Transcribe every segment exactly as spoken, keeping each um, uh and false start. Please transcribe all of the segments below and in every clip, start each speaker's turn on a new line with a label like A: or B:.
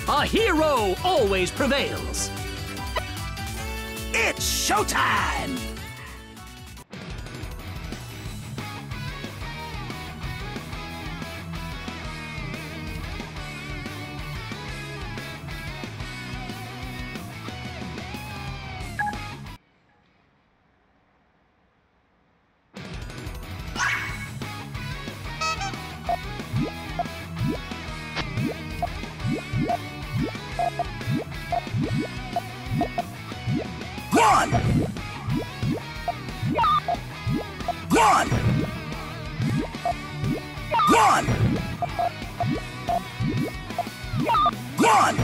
A: A hero always prevails.
B: It's showtime! One! One! One! One!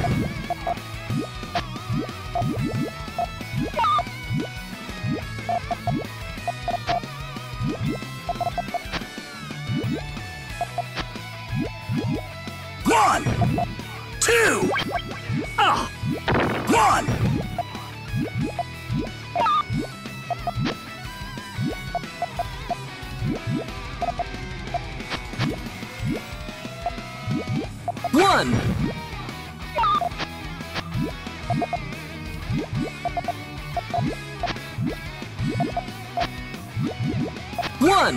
B: One! Two!
A: Ah!
B: One!
A: One! One!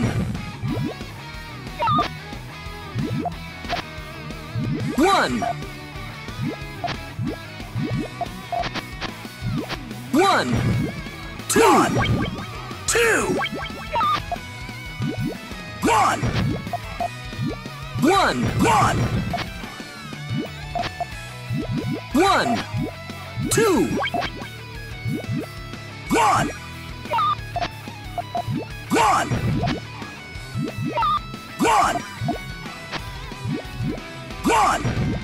A: One! One!
B: Two! Two! One!
A: One!
B: One!
A: One! Two!
B: One! One! One! One!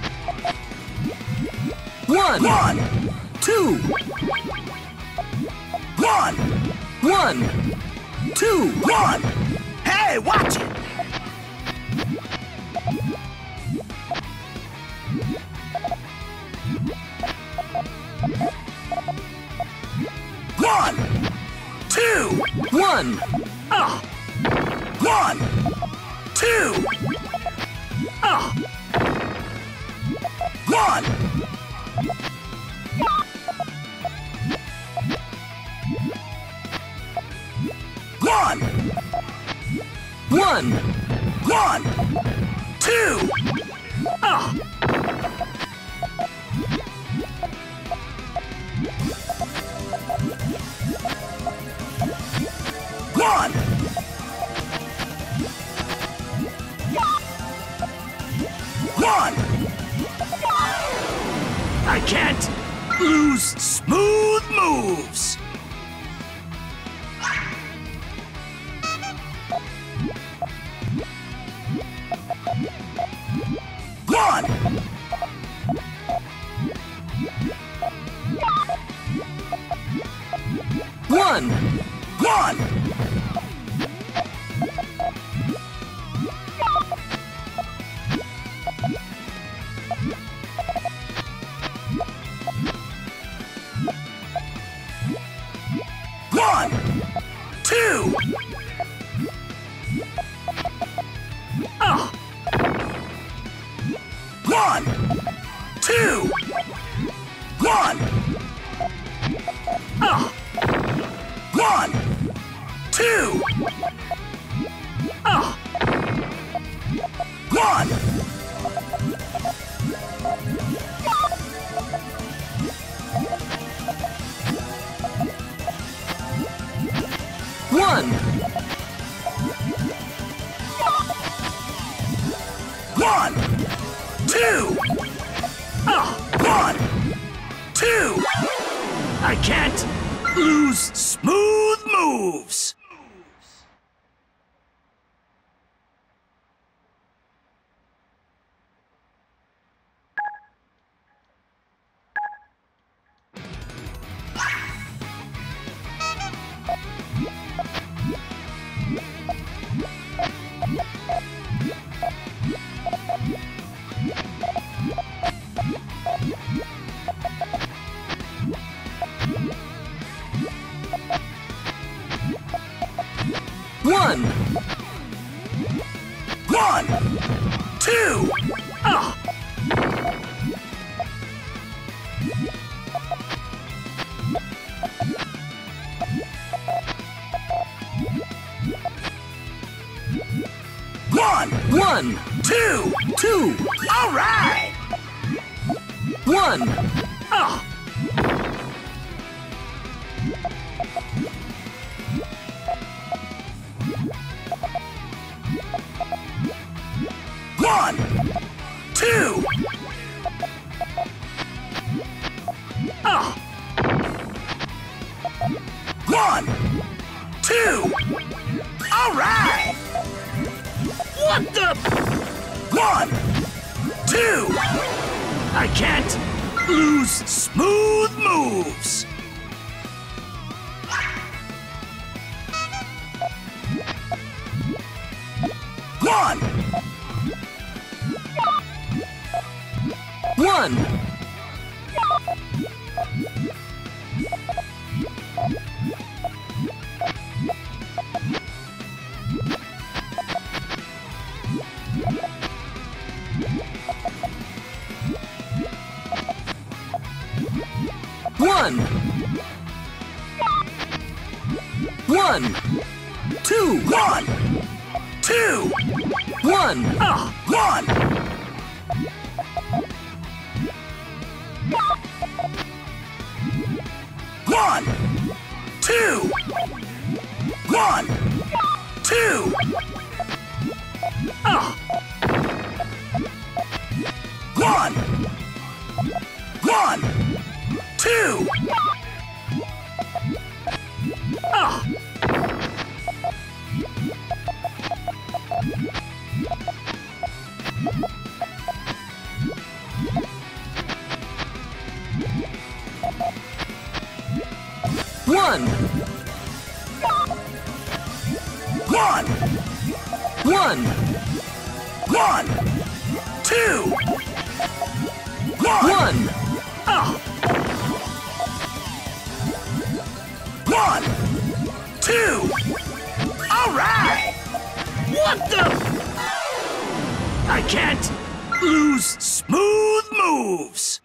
A: One!
B: One!
A: Two!
B: One!
A: One! Two!
B: One! Hey, watch it! One! Two!
A: One! Ah!
B: One! Two!
A: Ah!
B: One! One!
A: One!
B: One! Two!
A: Ah!
B: One! One!
A: I can't lose.
B: Smooth moves! One!
A: One!
B: One! One! Two!
A: Ah!
B: One! Two! One!
A: Ah!
B: One! Two!
A: Ah!
B: One!
A: One!
B: One! Two!
A: Ah!
B: One! Two!
A: I can't lose.
B: Smooth moves!
A: One!
B: One! Two!
A: Ah!
B: One,
A: One,
B: two,
A: two,
B: all right.
A: one. Ah!
B: One, two,
A: Ah!
B: one, two, all right.
A: What the?
B: One, two,
A: I can't
B: lose. Smooth moves. One,
A: one. One, one, two,
B: one, two,
A: one. Ah!
B: one, one, two, one, two,
A: Ah!
B: one, one, two,
A: Ah! One,
B: one,
A: one,
B: one, two, one,
A: one. Ah!
B: one, two, all right.
A: What the? I can't
B: Lose. Smooth moves.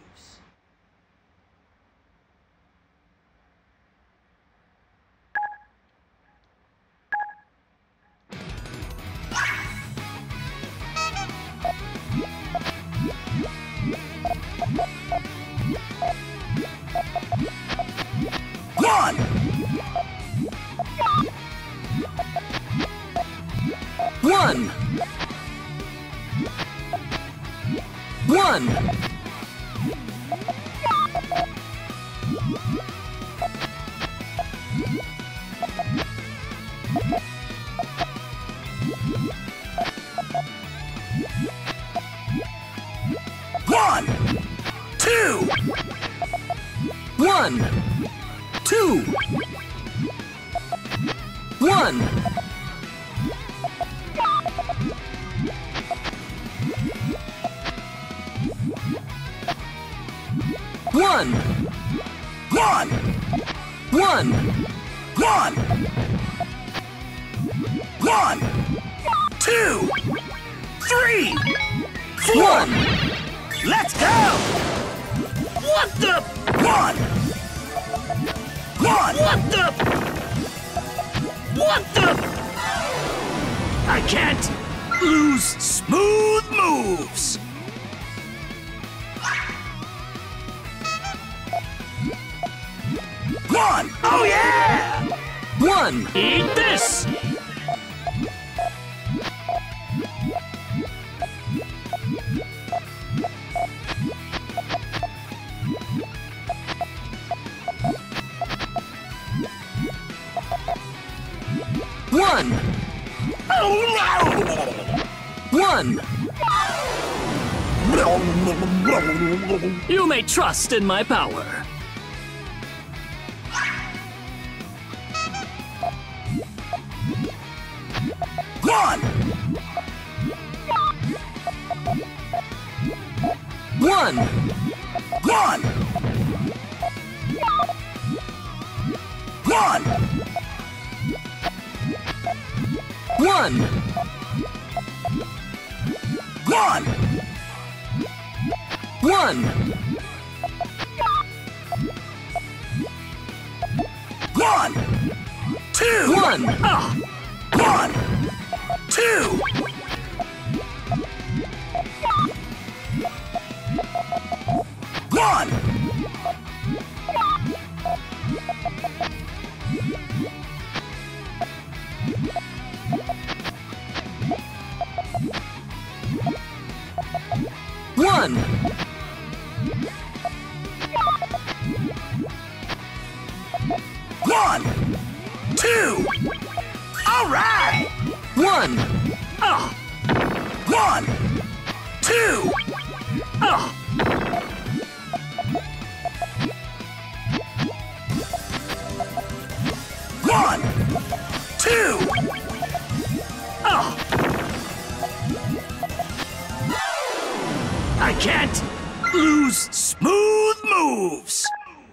B: One,
A: one, one,
B: one, two,
A: one, two, one, one,
B: one,
A: one,
B: one, one, two, three, four.
A: one.
B: Let's go.
A: What the?
B: One, one,
A: What the? What the? I can't
B: lose. Smooth moves. One, oh yeah.
A: One. Eat this. One.
B: Oh
A: One. You may trust in my power.
B: One,
A: One.
B: one, one,
A: One.
B: one,
A: One.
B: one, two,
A: One. Ah.
B: one, two, one,
A: One.
B: one, two. All right.
A: One. Ah.
B: One, two,
A: Ah.
B: one, two.
A: Ah. I can't lose.
B: Smooth moves.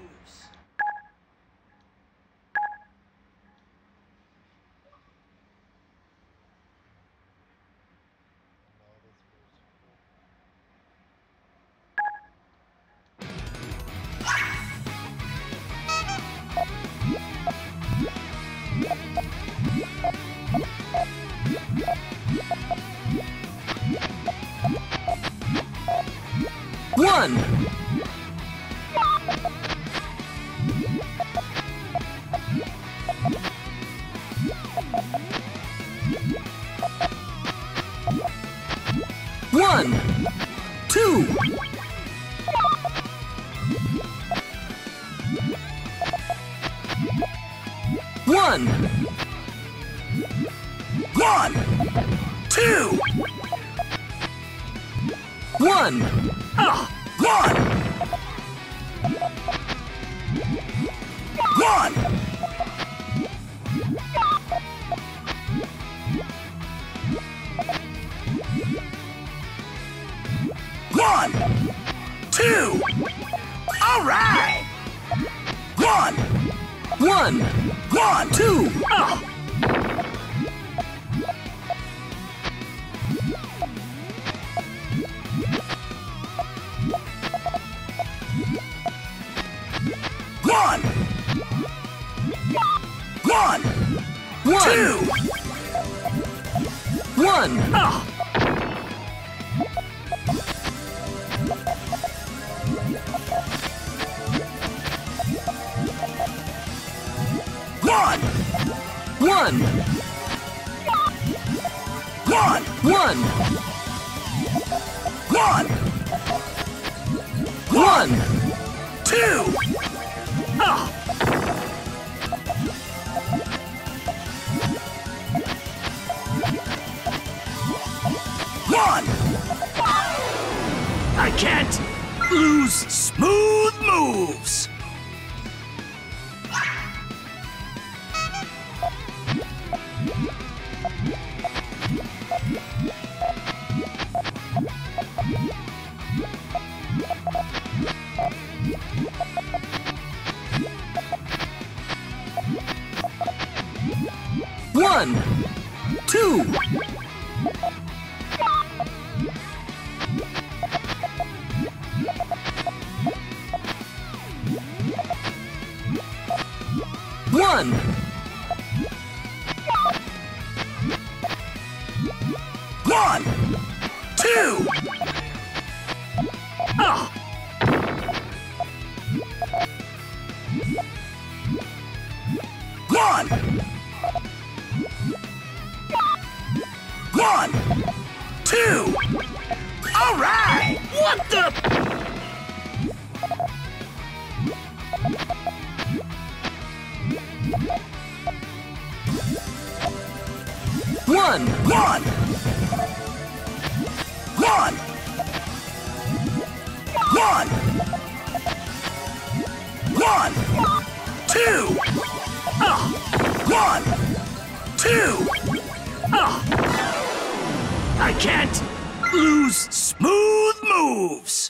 A: One. One. Two. One.
B: One, two,
A: One. Ah.
B: one, one, one, two. All right. One,
A: One.
B: one,
A: Two. Ah.
B: one, one,
A: One.
B: two,
A: One. Ah.
B: one,
A: One.
B: one,
A: One.
B: one,
A: One.
B: two,
A: Ah.
B: one.
A: I can't lose.
B: Smooth moves.
A: One. Two. One.
B: One, two,
A: Ah.
B: one, one, two. All right.
A: What the? One.
B: One, one, one, one, two,
A: Ah.
B: one, two.
A: Ah. I can't lose.
B: Smooth moves.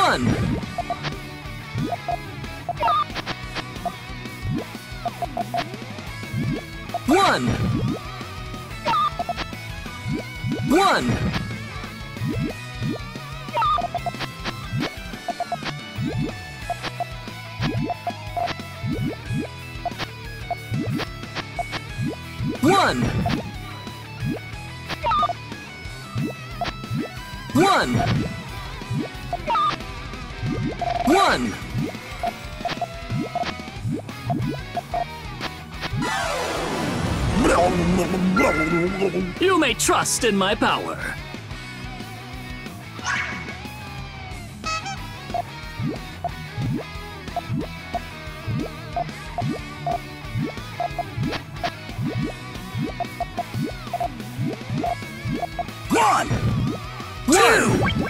A: One. One. One. One. One. One. You may trust in my power.
B: One, two,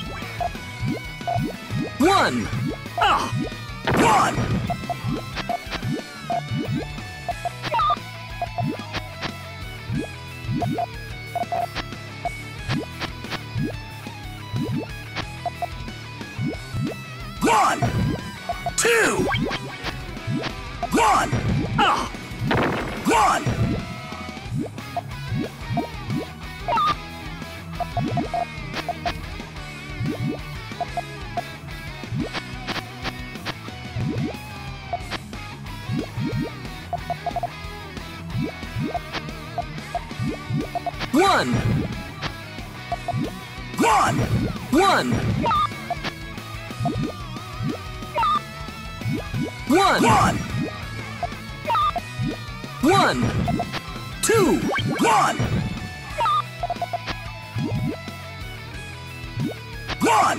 A: One.
B: ah, one, one, two, one,
A: Ah.
B: one,
A: One.
B: one,
A: One. One.
B: one,
A: One. Two.
B: one, one,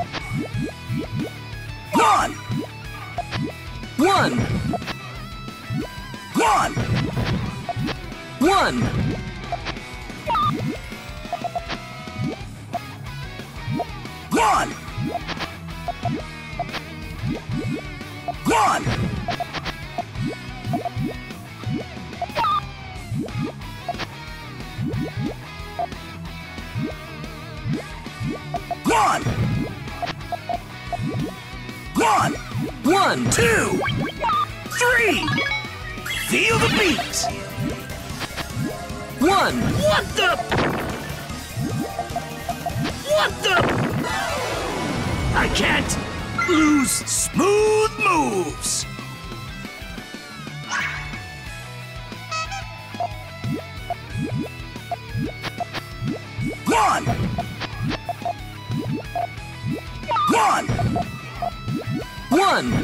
B: one,
A: One.
B: one,
A: One.
B: one, one, one, one,
A: One.
B: two, three. Feel the beat.
A: One.
B: What the? What the? I can't lose. Smooth moves. One. One.
A: One.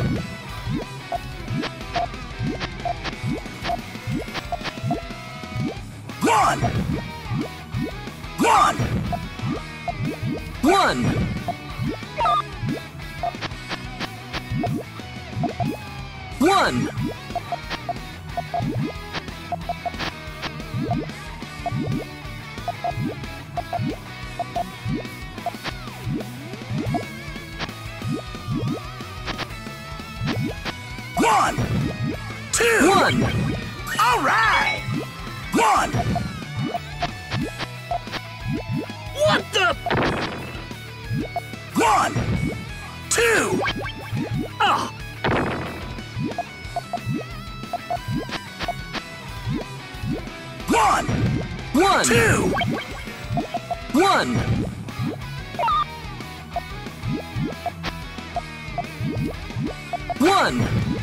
B: One. One.
A: One. One.
B: One. Two.
A: One.
B: All right. One. What the? One. Two.
A: Ah.
B: One.
A: One.
B: Two.
A: One. One.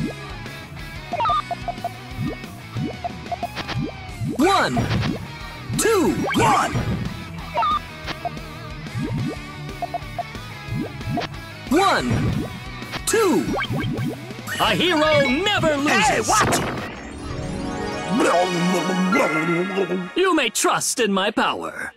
A: One. Two.
B: One.
A: One. Two. A hero never loses.
B: Hey, watch it.
A: You may trust in my power.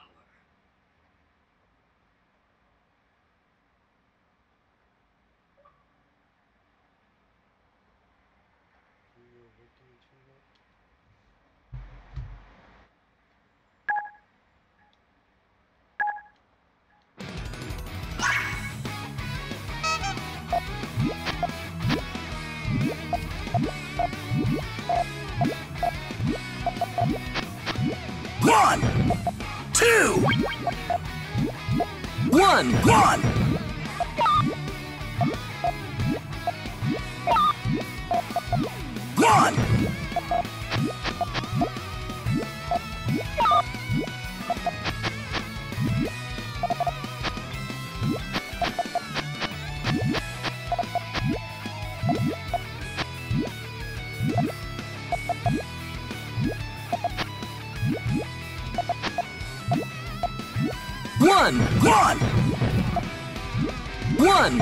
B: One. Two.
A: One.
B: One.
A: One.
B: One.
A: One.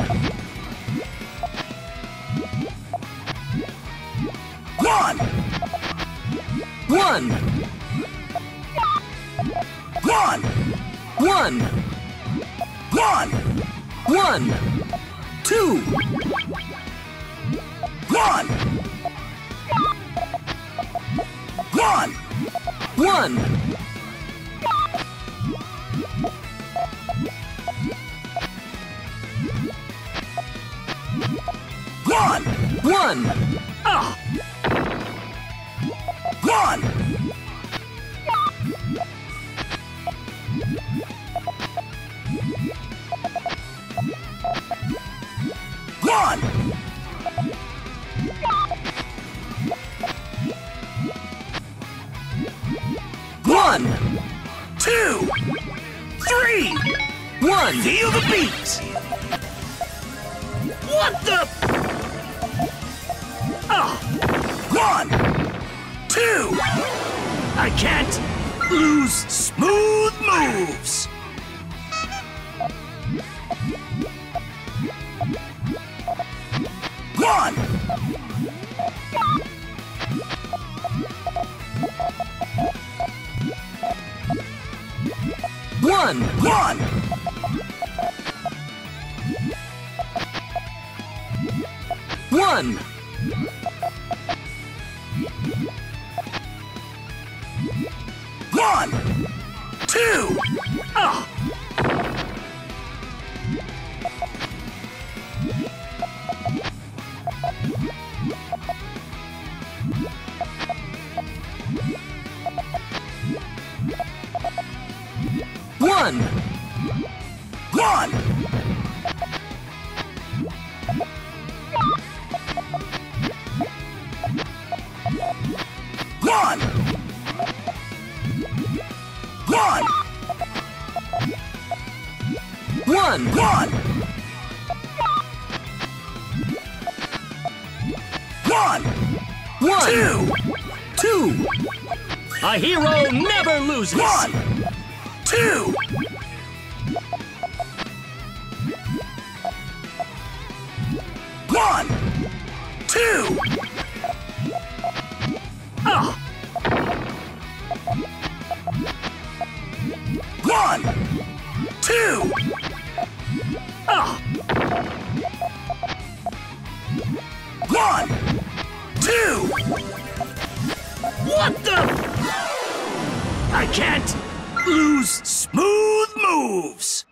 B: One.
A: One.
B: One.
A: One.
B: One.
A: One. Two.
B: One. One.
A: One.
B: One.
A: One.
B: Ah. One. One.
A: One.
B: Two. Three.
A: One.
B: Feel the beat. What the? Ah. One. Two. I can't lose. Smooth moves. One.
A: One.
B: One.
A: One.
B: One. Two. Ah.
A: One.
B: One. One. One.
A: One.
B: One. One.
A: One.
B: Two.
A: Two. A hero never loses.
B: One. Two. One. Two.
A: Ah.
B: One. Two.
A: Ah.
B: One. Two. What the? I can't lose. Smooth moves.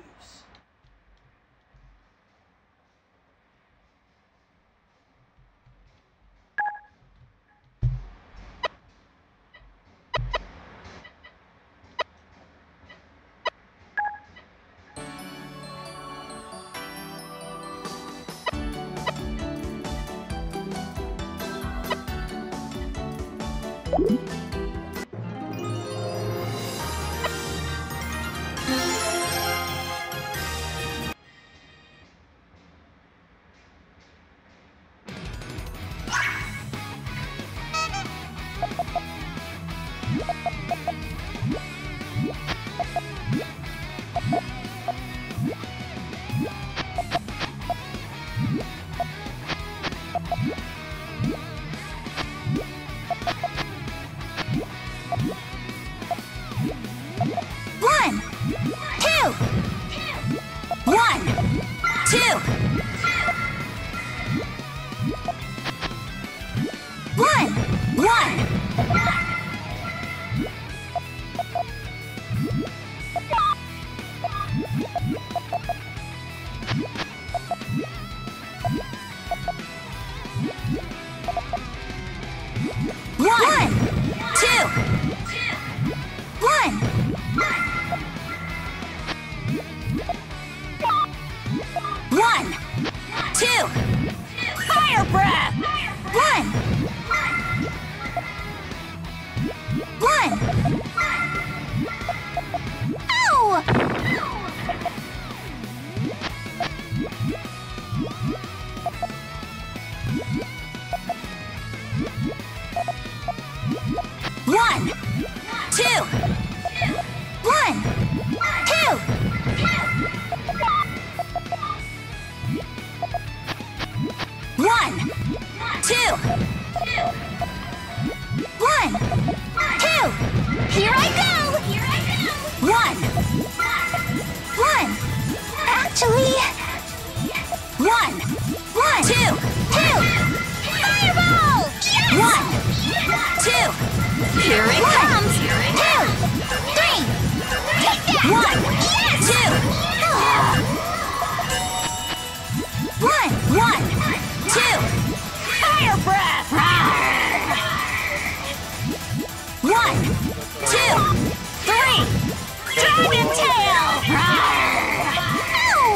C: One, two, one, two, one, one. One, two, one. One, two, fire breath. One, one. Ow! One, two, one, two. Actually... One, one, two, two! Fireball! Yes! One, two,
D: Here it
C: one,
D: comes!
C: two, three! Take that! One, yes! Two! One, one, two! Fire breath! One, two, three! Dragon tail! Ow!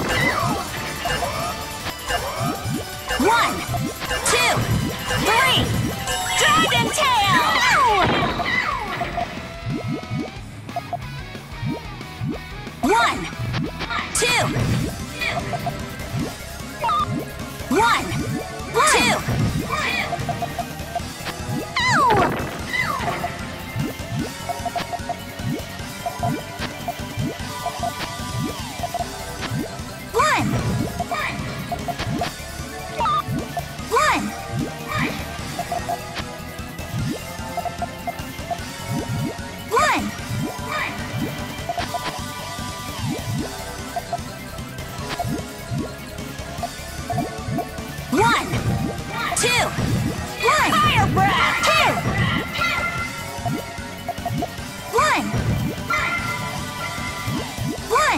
C: One, two, three! Dragon tail! Ow! One, two, one, two. Ow! One, one, one, one. One, two, one. Fire breath. Two. One. One.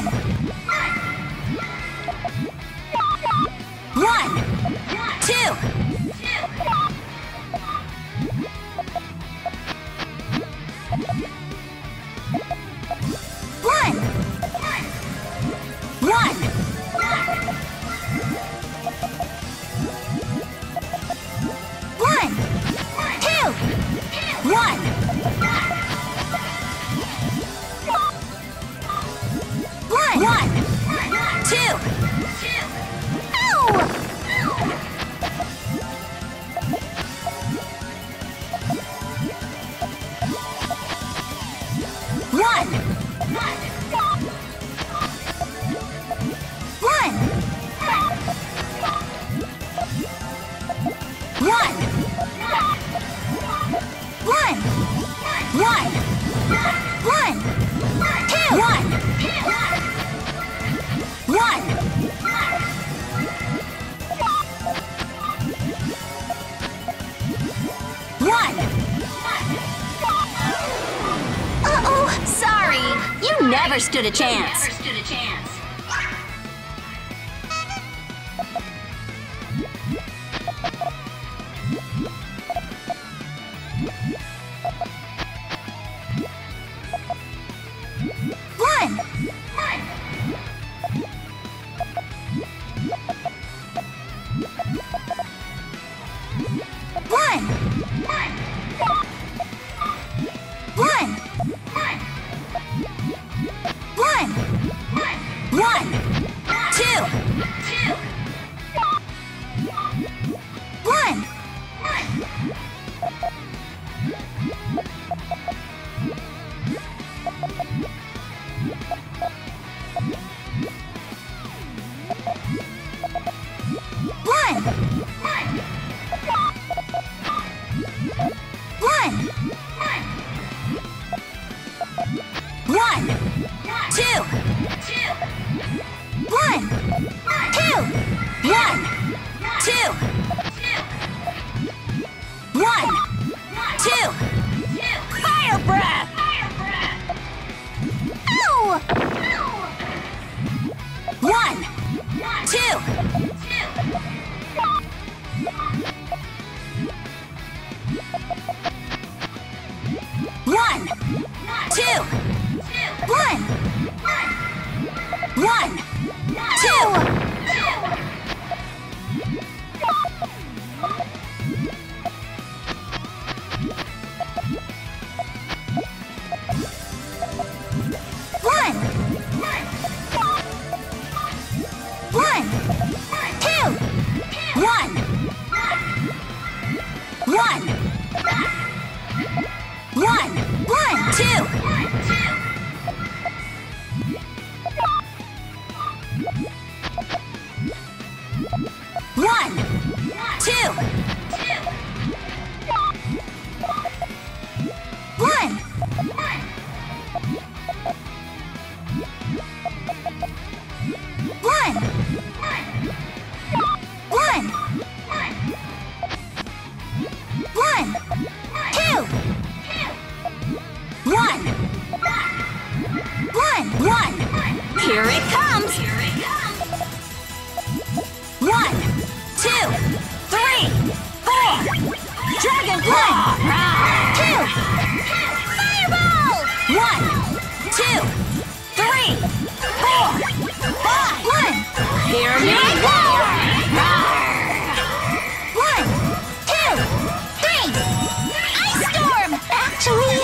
C: One, two. One. One. One, two, one. One, one, two. Ow! One. One. One. One. One. One. Two. One. One. One.
D: Uh-oh, sorry. You never stood a chance. Never stood a chance.
C: One. One. One. One. One. Two. One. One. One. One. Two. One. Two. One. Two. One. Two. Fire breath! Ow! One. Two. One, two, one, one, two. One, one, two, one, one, one, one, two. One, two. One. One. One. One. Two. One. One. One.
D: Here it comes.
C: One.
D: Two, three, four. Dragon Claw.
C: Two. Fireball.
D: One, two, three, four, five.
C: One.
D: Hear me roar.
C: One. Two. Three. Ice storm. Actually.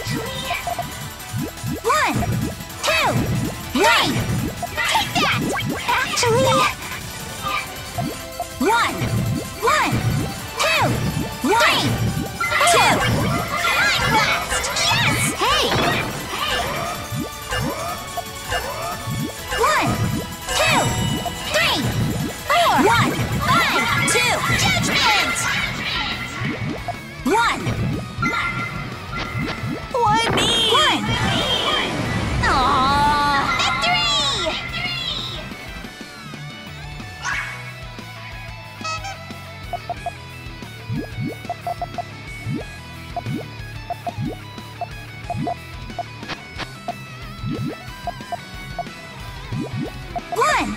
C: One. Two. Three. Take that. Actually. One. One. Two. Three. Two. Mind blast. Yes. Hey. One. Two. Three. Four. One. Five. Two. Judgment. One.
D: Why me?
C: One.
D: Aww.
C: Victory. One.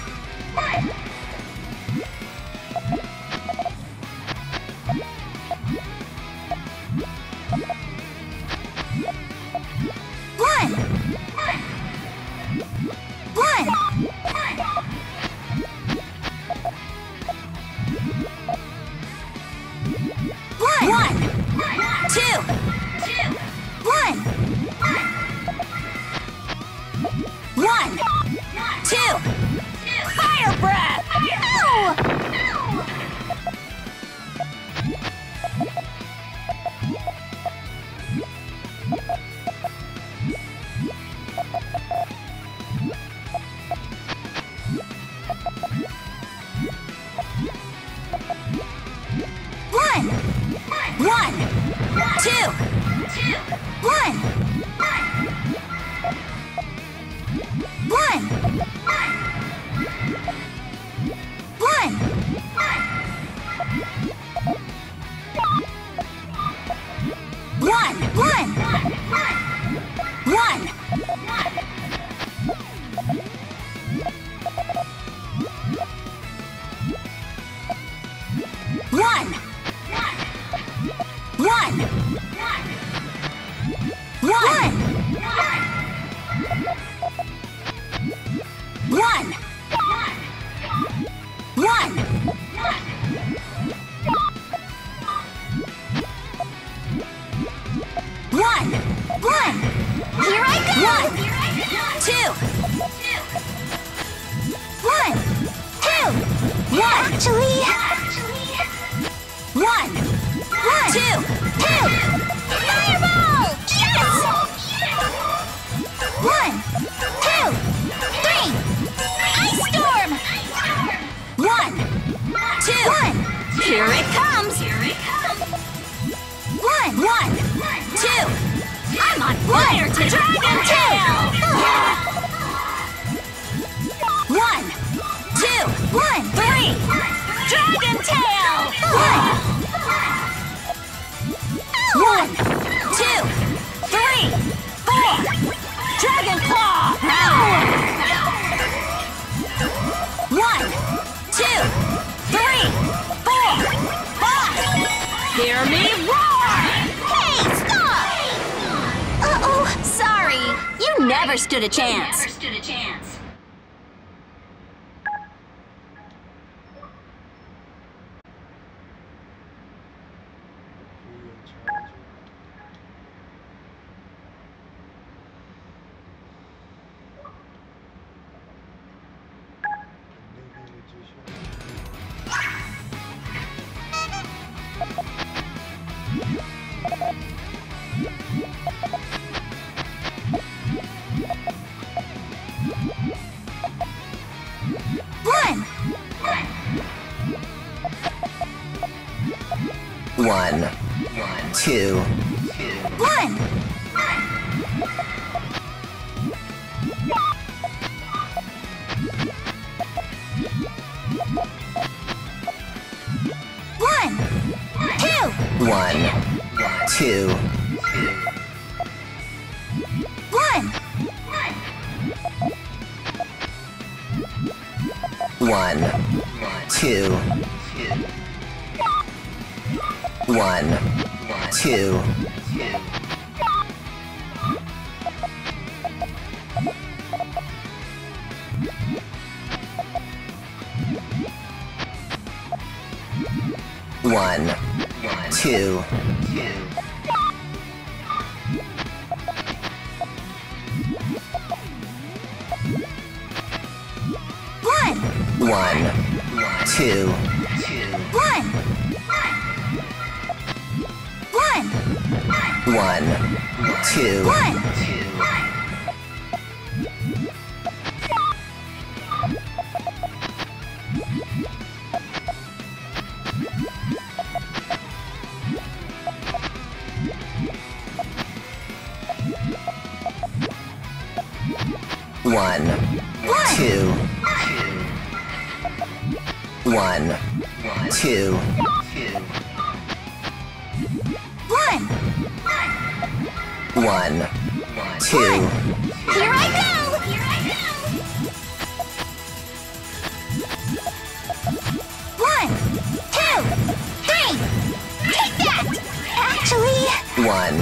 C: One. One. One. One. Two. One. One. Two.
D: Fire breath.
C: Ow! One. One. Two. One. One. One. One. One. One. One. One. One. One. One. One. One. Here I go. One. Two. One. Two. One. Actually. One. One. Two. Two. Fireball. Yes. One. Two. Three. Ice storm. One. Two. One.
D: Here it comes.
C: One. One.
D: Two. I'm on fire to Dragon Tail.
C: One. Two. One.
D: Three. Dragon Tail.
C: One. One.
D: Two. Three. Four. Dragon Claw.
C: One.
D: Two. Three. Four. Five. Hear me roar.
C: Hey, stop! Uh-oh.
D: Sorry. You never stood a chance.
B: stood a chance.
C: One.
E: One, two,
C: One.
E: two,
C: One.
E: one, two, one, two, one, two,
C: One.
E: one, two,
C: One. One.
E: one, two,
C: One.
E: one, two, one, two,
C: One.
E: one, two,
C: Here I go. Here I go. One. Two. Three. Take that. Actually,
E: one,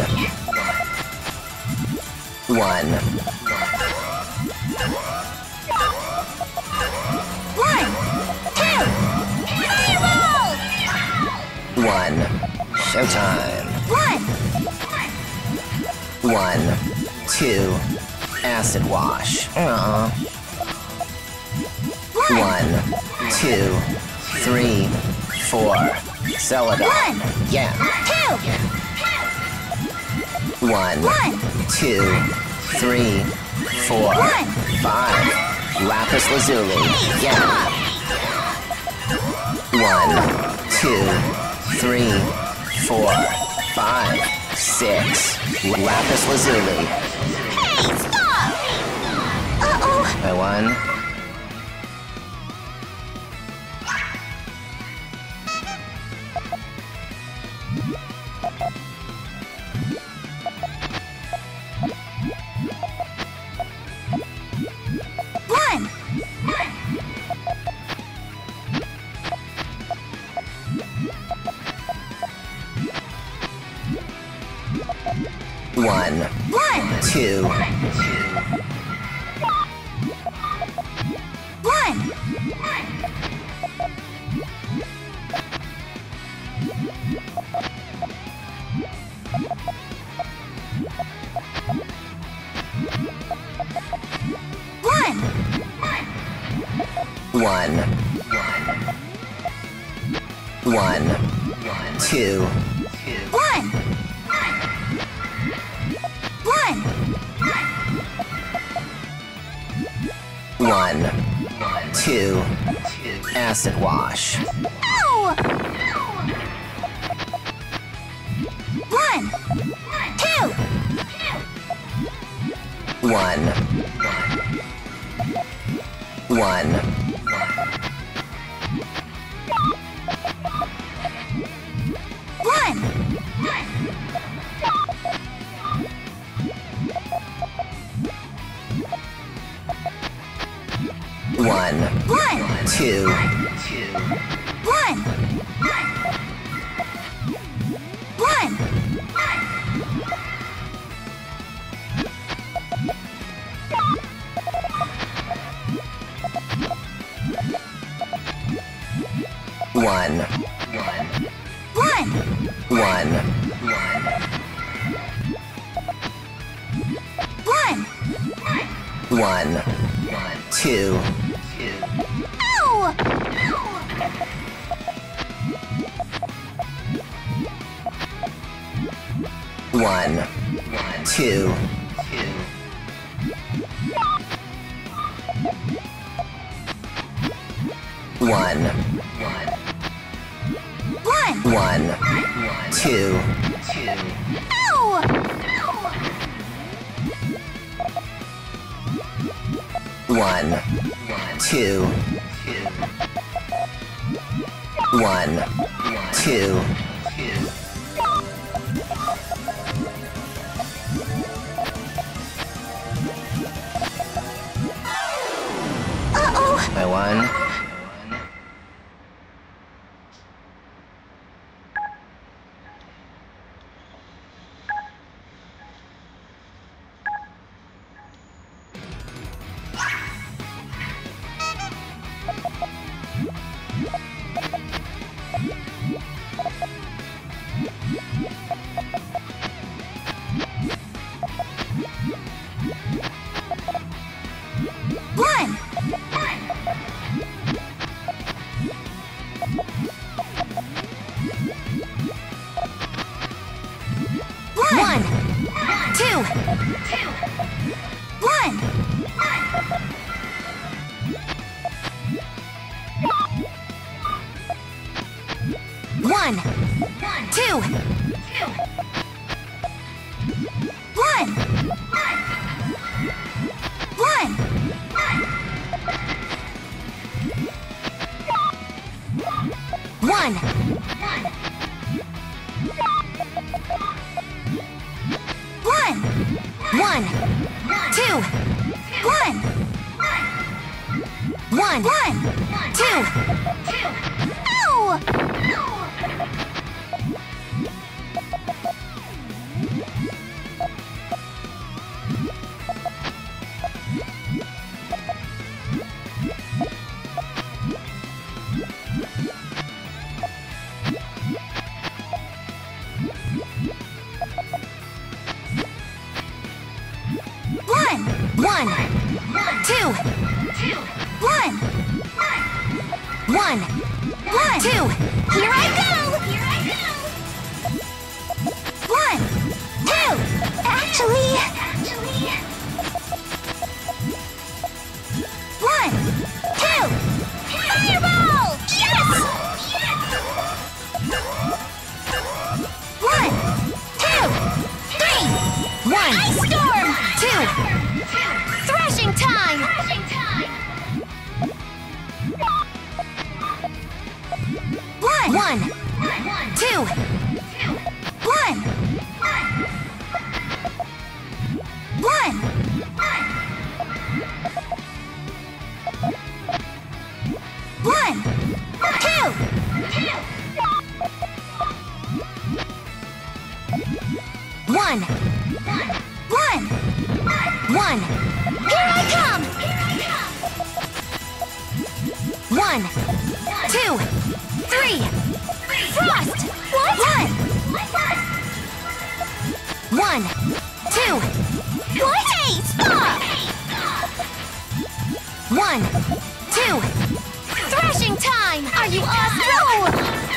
E: one,
C: one. Two. Fireball.
E: one, showtime,
C: One.
E: one, two, acid wash, Aw.
C: One.
E: one, two, three, four, Celadon,
C: One.
E: yeah,
C: Two.
E: one,
C: One.
E: two, three, four,
C: One.
E: five, Lapis Lazuli, yeah, one, two, three, four, five, six, Lapis Lazuli,
C: Hey, stop. Uh-oh.
E: I won.
C: One.
E: One,
C: One.
E: two,
C: One. One.
E: one, one, two,
C: One. One.
E: one, two, acid wash,
C: Ow! One. Two.
E: one, one,
C: One.
E: one,
C: One.
E: two,
C: One. One.
E: one,
C: One.
E: one,
C: One.
E: one, two,
C: Ow!
E: one, two, one,
C: One.
E: one, two,
C: Ow!
E: one, two, one, two, by one.
C: One. One. Two. One. One. Two. One. One. One. One. One. Two. One. One. One. Two. Ow! One. One. Two. One. One. One. Two. Here I go. Here I go. One. Two. Actually. Actually. One. Two. Fireball. Yes. One. Two. Three. One. Ice storm. Two. Thrashing time. One. One. Two. One. One. One. Two. One. One. One. Here I come. One. Two. Three. Frost. What? One. One. Two. What? Hey, stop! One. Two. Thrashing time. Are you awesome?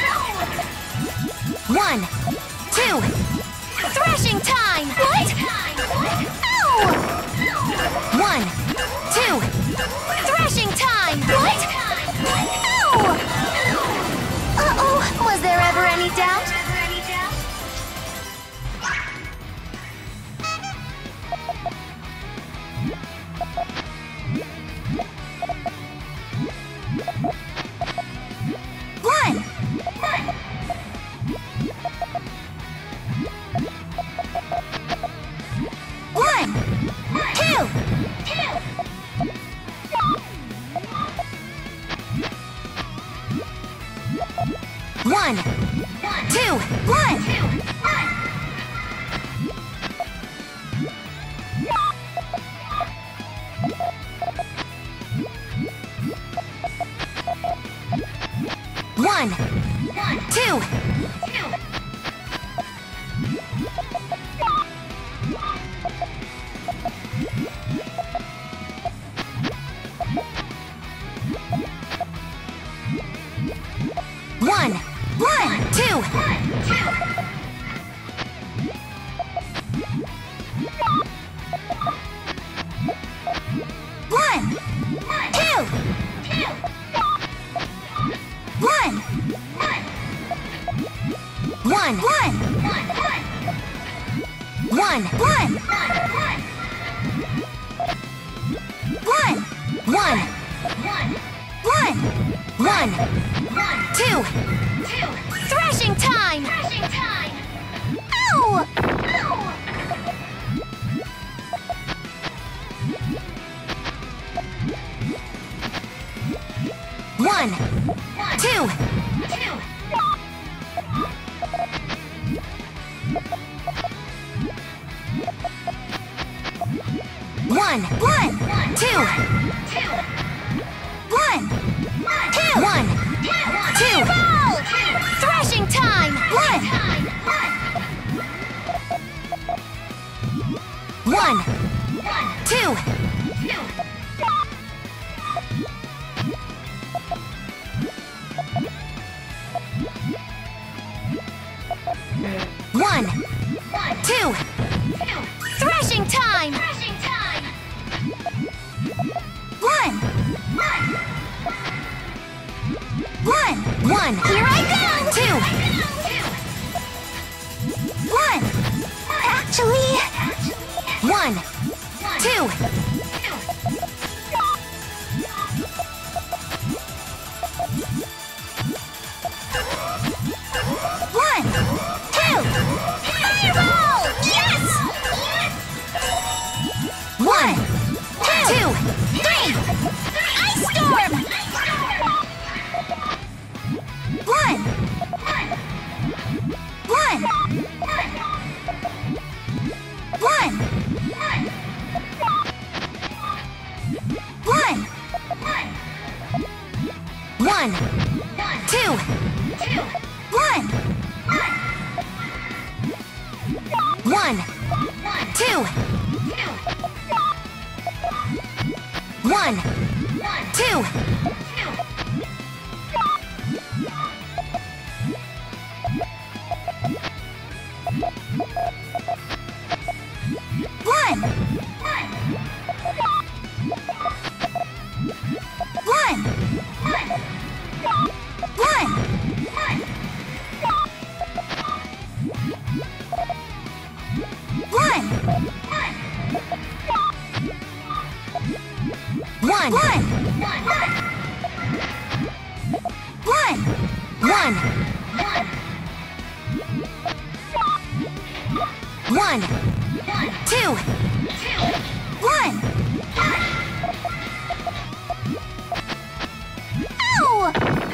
C: One. Two. Thrashing time. What? Ow! One. Two. Thrashing time. What? Ow! Uh-oh. Was there ever any doubt? One. One. Two. One. Two. One. One. Two. One. One. Two. One. Two. One. One. One. One. One. One. One. One. Two. Thrashing time. Ow! One, two. One, one, two. One, two. One, two. Ball! Thrashing time! One. One, two. One, two. Thrashing time! One. One. One. Here I go! Two. One. Actually. One. Two. One. Two. Fireball! Yes! One. Two. Three. Ice storm! One. One. One. One. One. Two. One. One. Two. One. Two. One. One. One. One. One. One. One. One. One. Two. One. Ow!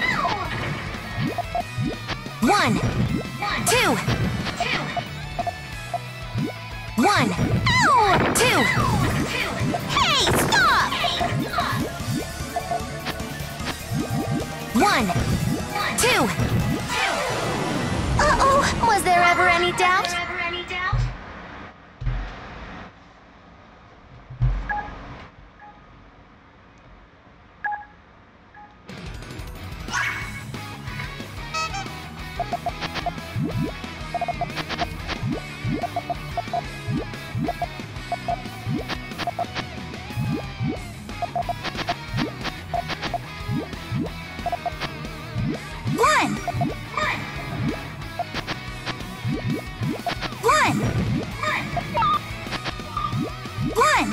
C: One. Two. One. Ow! Two. Hey, stop! One. Two. Uh-oh, was there ever any doubt? One. One. One.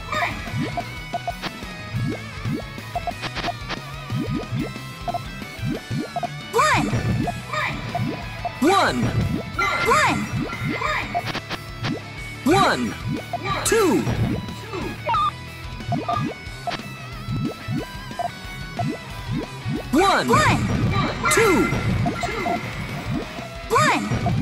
C: One.
A: One,
C: One.
A: one, two, one,
C: One.
A: two,
C: One.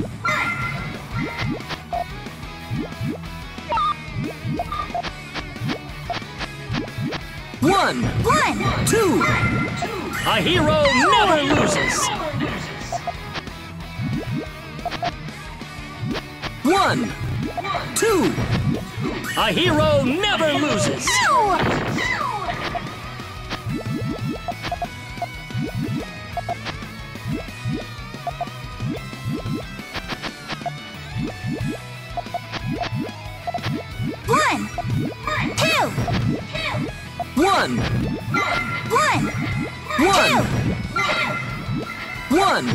A: one,
C: One.
A: two. A hero never loses. One, two. A hero never loses.
C: No! One. Two.
A: One,
C: One.
A: one, one,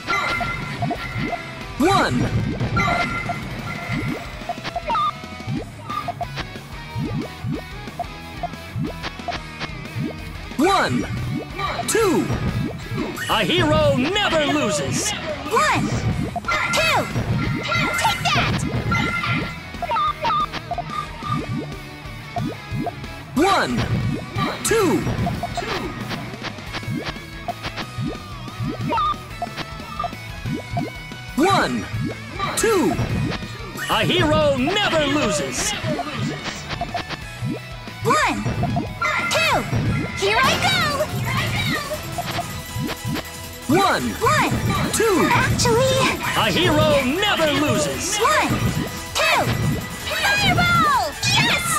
A: one. One, two. A hero never loses.
C: One. Two. Take that!
A: One, two, One, two. A hero never loses.
C: One, two. Here I go.
A: One,
C: One.
A: two.
C: Actually,
A: A hero never loses.
C: one, two. Fireball! Yes!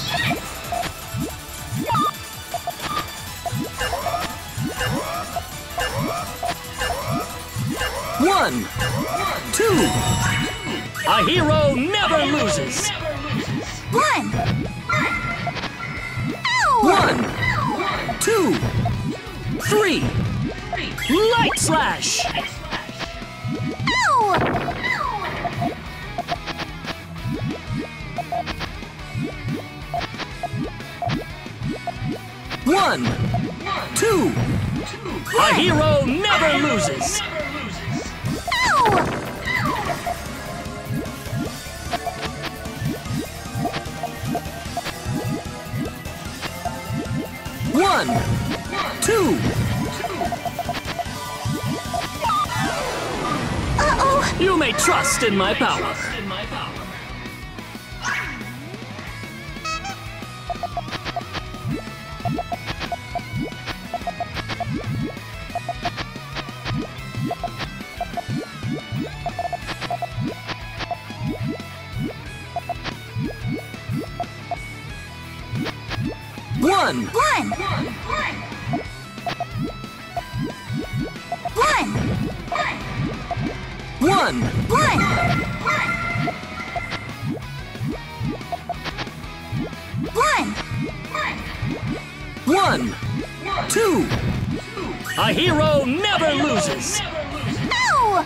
A: One, two. A hero never loses.
C: One. Ow!
A: One, two, three. Light slash.
C: Ow!
A: One, two. A hero never loses.
C: Ow!
A: One, two.
C: Uh-oh!
A: You may trust in my power. One,
C: One. One.
A: one,
C: One. One.
A: one, two. A hero never loses.
C: Ow!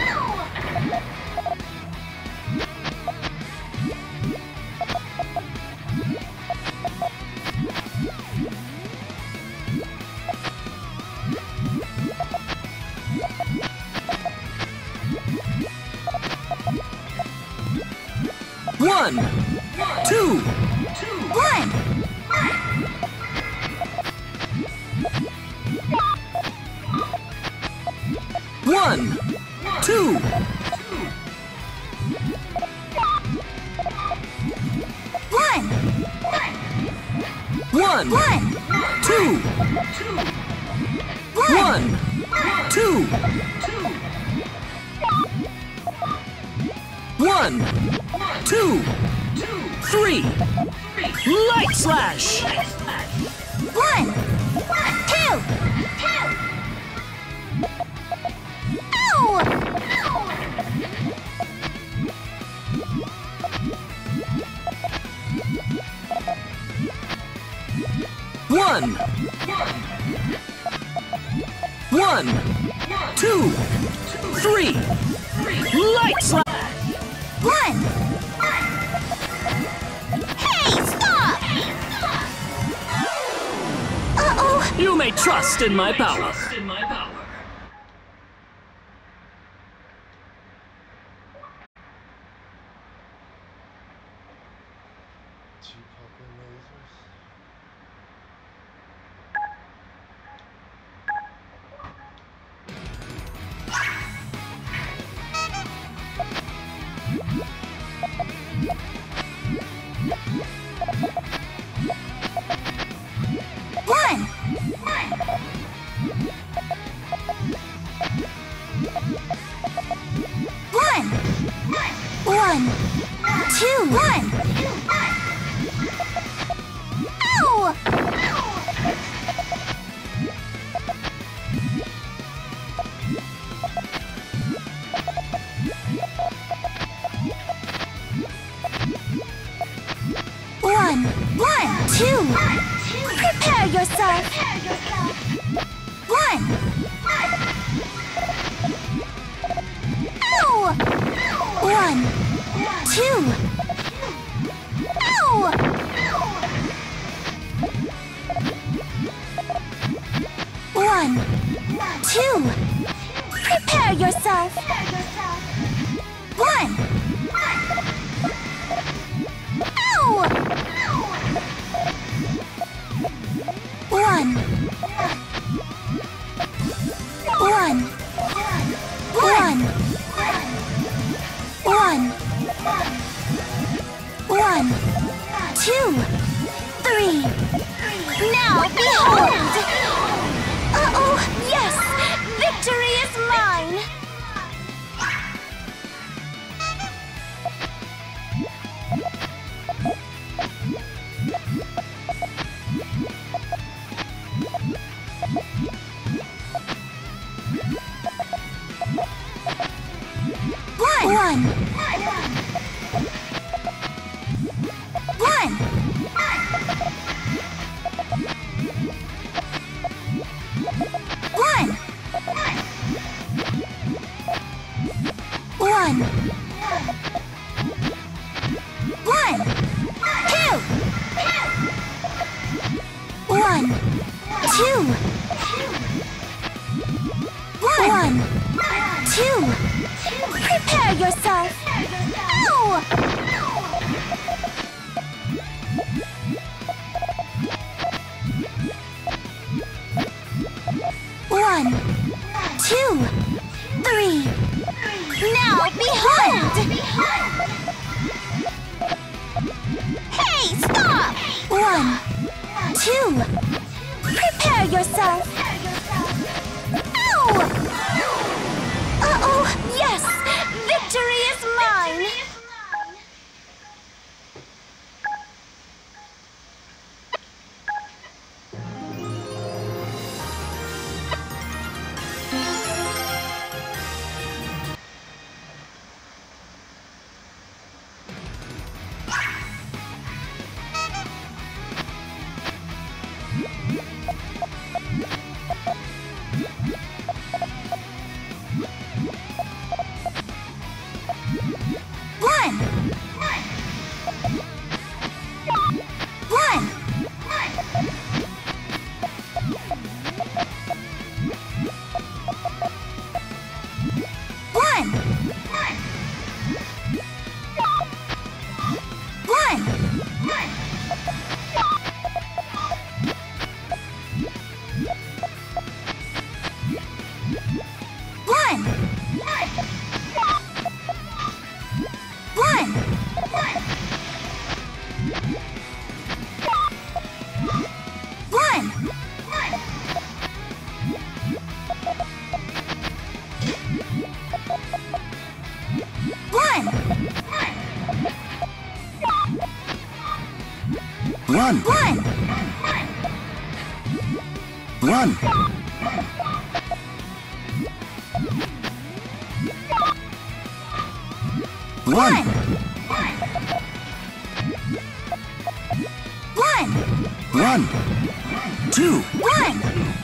A: One, two.
C: One.
A: One, two.
C: One.
A: One,
C: One.
A: two.
C: One.
A: One, two. One, two, three. Light slash.
C: One. Two. Ow!
A: One, one, two, three. Light slash.
C: One. Hey, stop! Uh-oh.
A: You may trust in my power.
C: One. One. One. Two. One. Ow! One. One. Two. Prepare yourself. One. Ow! One. Two. Ow! One. Two. Prepare yourself. One. Ow! One. One. One. Now behold! Uh-oh, yes! Victory is mine! One! One! One! One! One! One! Two! One! Two! One! Two! Prepare yourself! Ow! One, two, three. Now behold! Hey, stop! One, two. Prepare yourself. Ow! Uh-oh, yes! Victory is mine! One! One! One! One! One! One! One! One!
B: One.
C: One!
B: One. One.
C: One!
B: One. Two.
C: One!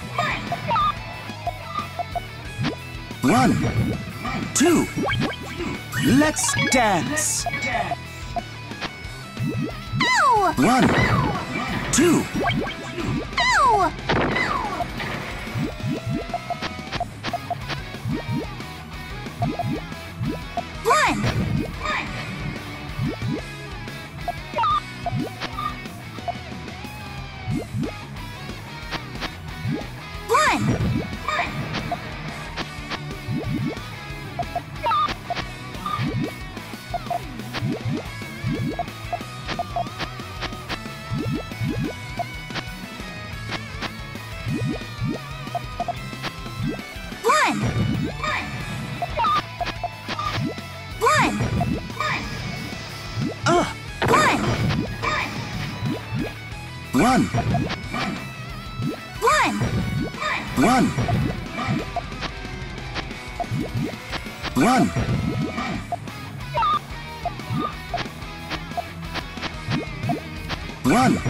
B: One. Two. Let's dance.
C: Ow!
B: One. Two.
C: Ow! One! One! One! One!
B: Uh.
C: One!
B: One.
C: One!
B: One. One. One.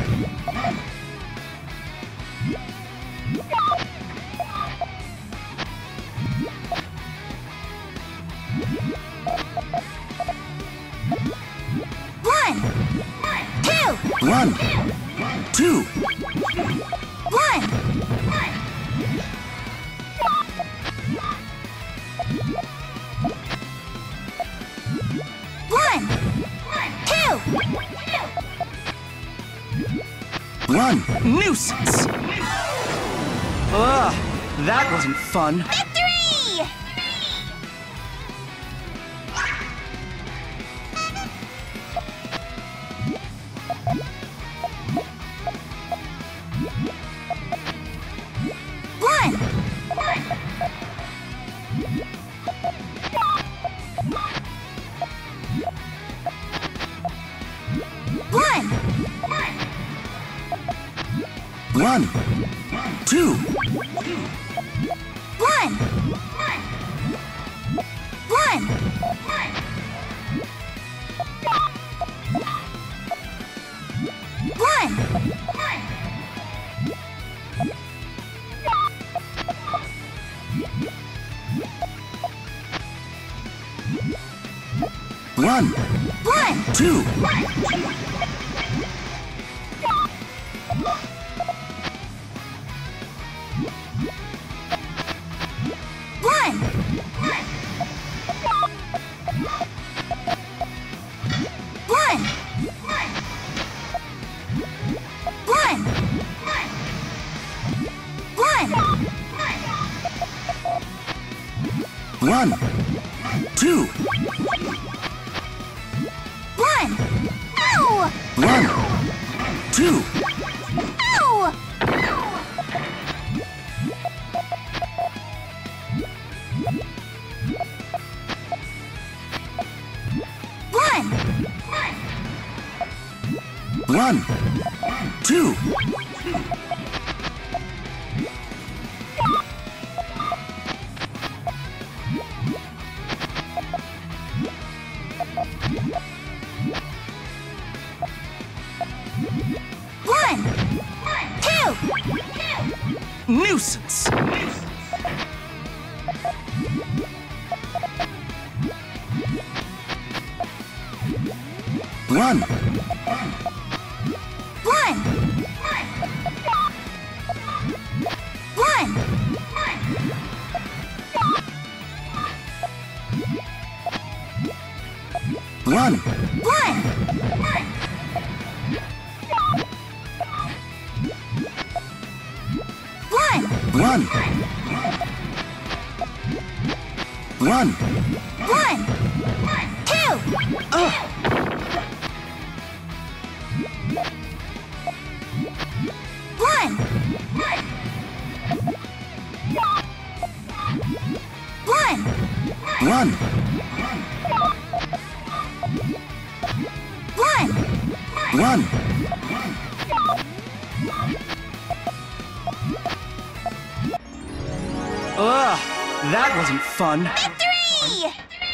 C: One! Two!
B: One. Two.
C: One! One! Two!
B: One. Nuisance. Ugh, that wasn't fun.
C: Victory! One. One.
B: One, two,
C: One. One. One.
B: one,
C: One.
B: two,
C: One. One. One. One.
B: one, two,
C: One. Ow!
B: one, two,
C: Ow! One.
B: one, two,
C: One. Two.
B: nuisance. One,
C: One. One.
B: one,
C: One. One.
B: one, one,
C: One. Two. One. One.
B: one,
C: One.
B: one. Ugh, that wasn't fun.
C: Victory!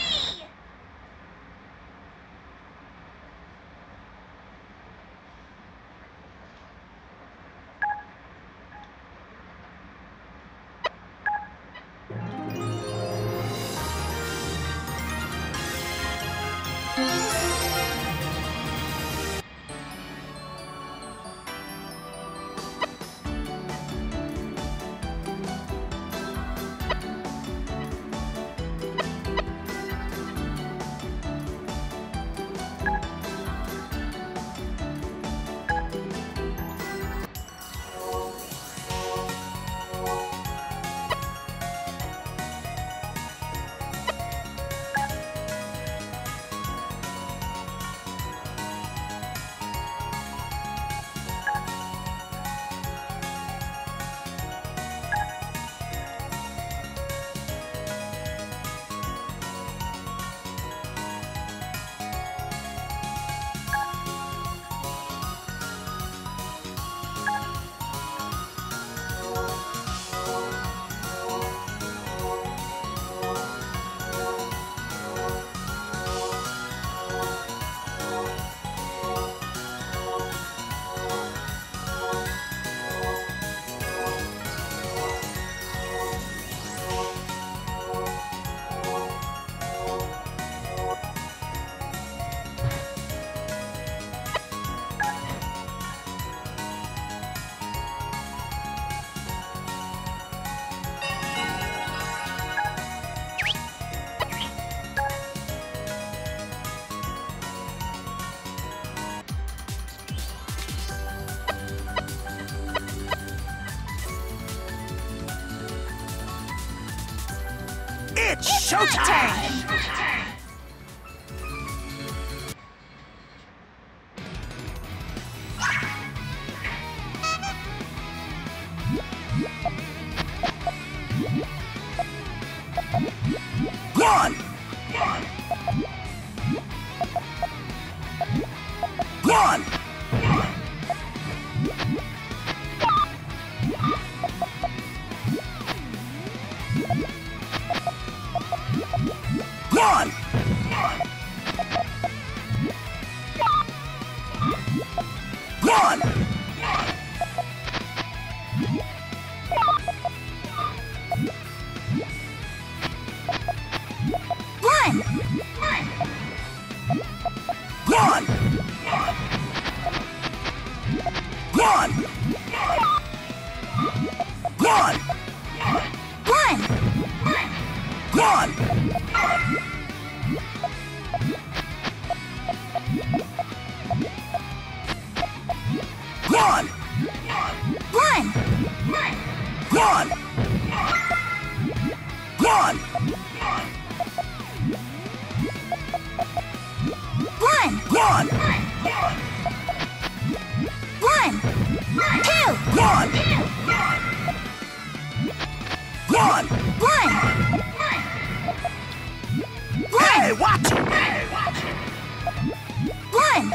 B: It's
C: It's my
B: showtime!
C: turn!
B: One. One. One. One.
C: One.
B: One. One. One.
C: One.
B: One. One.
C: One.
B: One. One.
C: One.
B: One.
C: One. Two.
B: One. One.
C: One.
B: Hey, watch it!
C: One.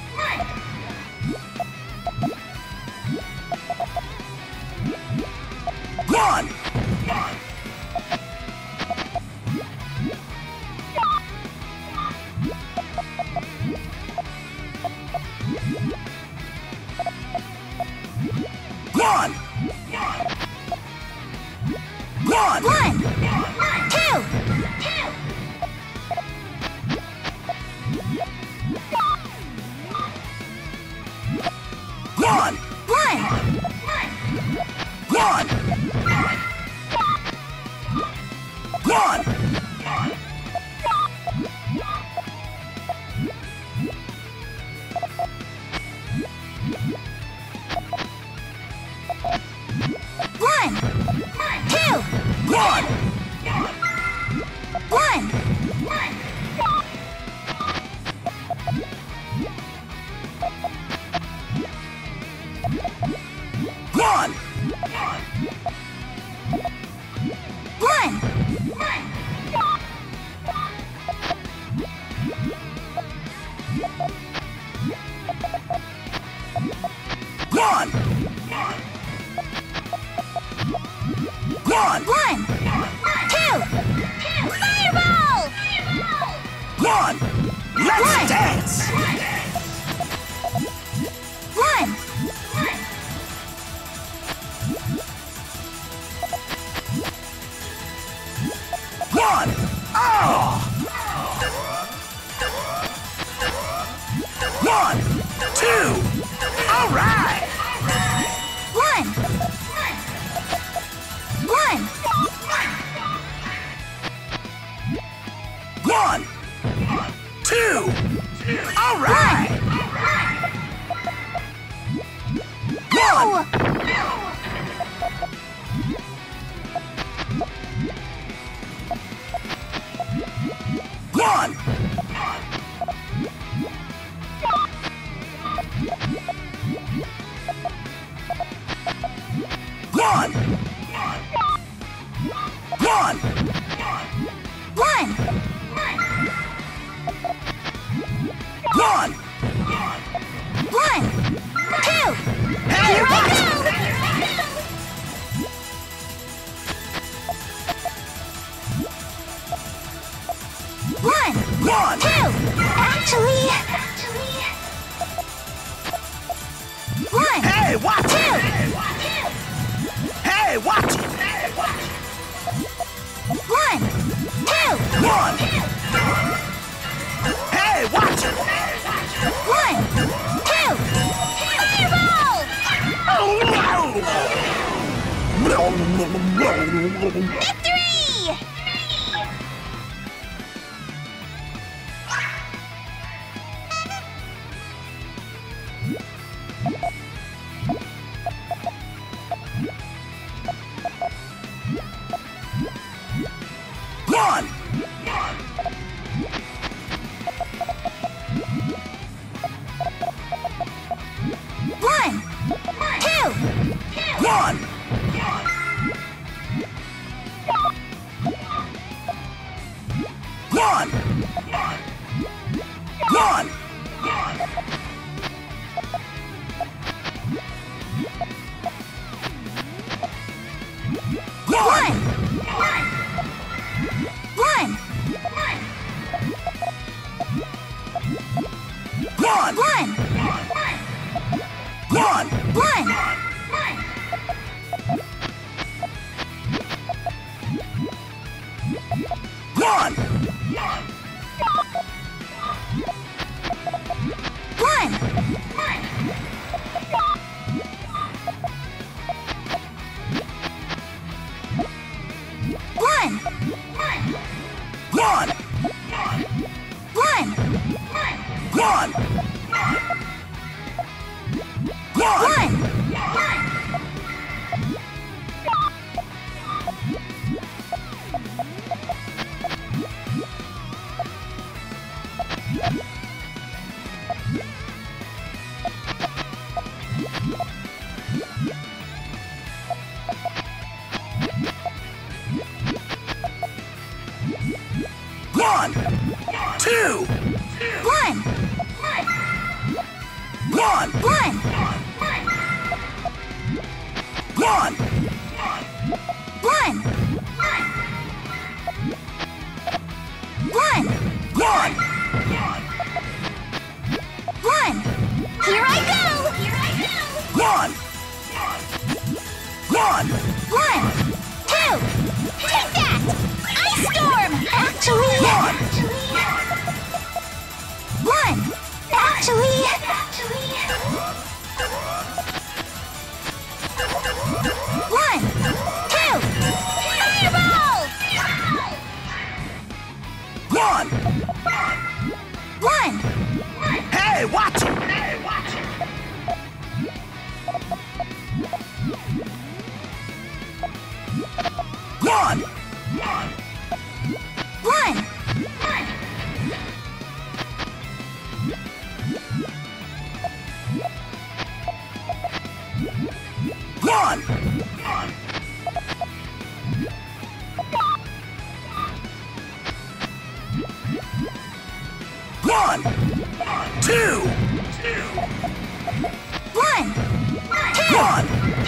B: One. One. One.
C: One. Two.
B: One.
C: One.
B: One. One.
C: One. Two.
B: One.
C: One.
B: One.
C: One.
B: One. One.
C: One. Two. Fireball!
B: One. Let's
C: One.
B: dance.
C: One.
B: One. Oh. One. Two. All right.
C: One. One.
B: One. Two. All right. One. One. One. One.
C: One.
B: One.
C: One. Two.
B: Hey,
C: Here I
B: watch
C: go! One.
B: One.
C: Two. Actually. One.
B: Hey, watch
C: Two.
B: it. Hey, watch it.
C: One. Two.
B: One. Hey, watch it.
C: One. Two. Fireball!
B: Oh, no.
C: Victory!
B: One.
C: One. Two.
B: One. One. One.
C: One.
B: One.
C: One.
B: One.
C: One.
B: One.
C: One. One.
B: One.
C: One.
B: One. One. One. Two.
C: One.
B: One.
C: One.
B: One.
C: One. One.
B: One.
C: One. Here I go. Here I go.
B: One. One.
C: One. Two. Take that. Ice storm. Actually.
B: One.
C: One. Actually. One. Two. Fireball.
B: One.
C: One.
B: Hey, watch it. Hey, watch it. One.
C: One.
B: One. One. Two.
C: One. Two.
B: One.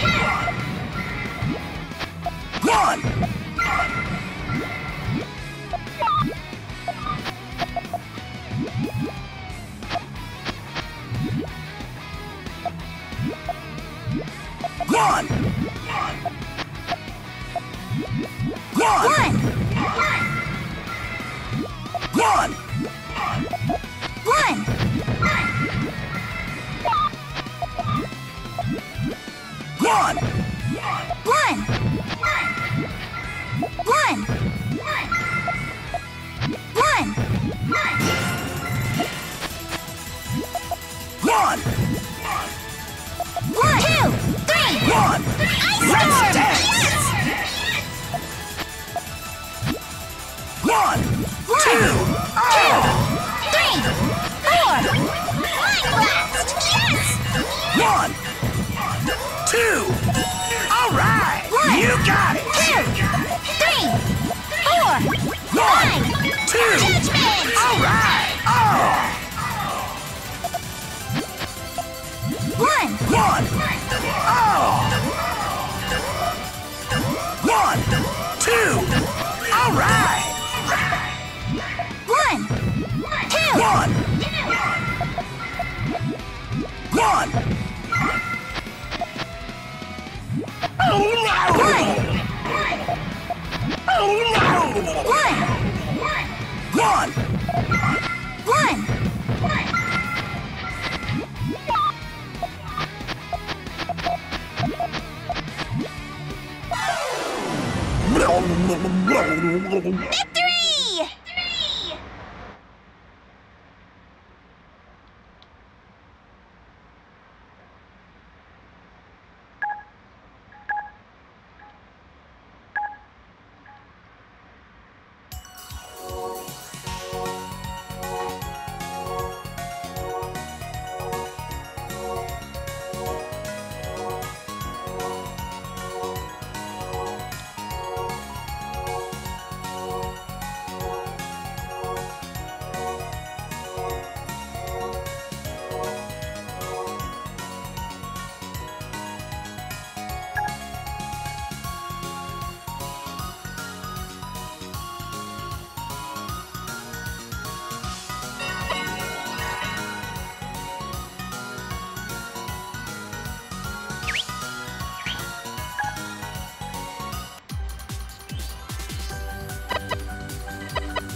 B: One. One. One.
C: One.
B: One.
C: One.
B: One.
C: One. One. One.
B: One.
C: One. Two. Three.
B: One.
C: Ice
B: Let's
C: storm.
B: dance.
C: Yes.
B: One. Two.
C: Two. Three. Four. Mind blast. Yes.
B: One. Two. All right.
C: One.
B: You got it.
C: Two. Three. Four.
B: One.
C: Five.
B: Two.
C: Judgment.
B: All right. Oh.
C: One.
B: One. Oh. One. Two. All right.
C: One. Two.
B: One. One. Oh no!
C: One.
B: Oh no!
C: One.
B: One.
C: One. Victory!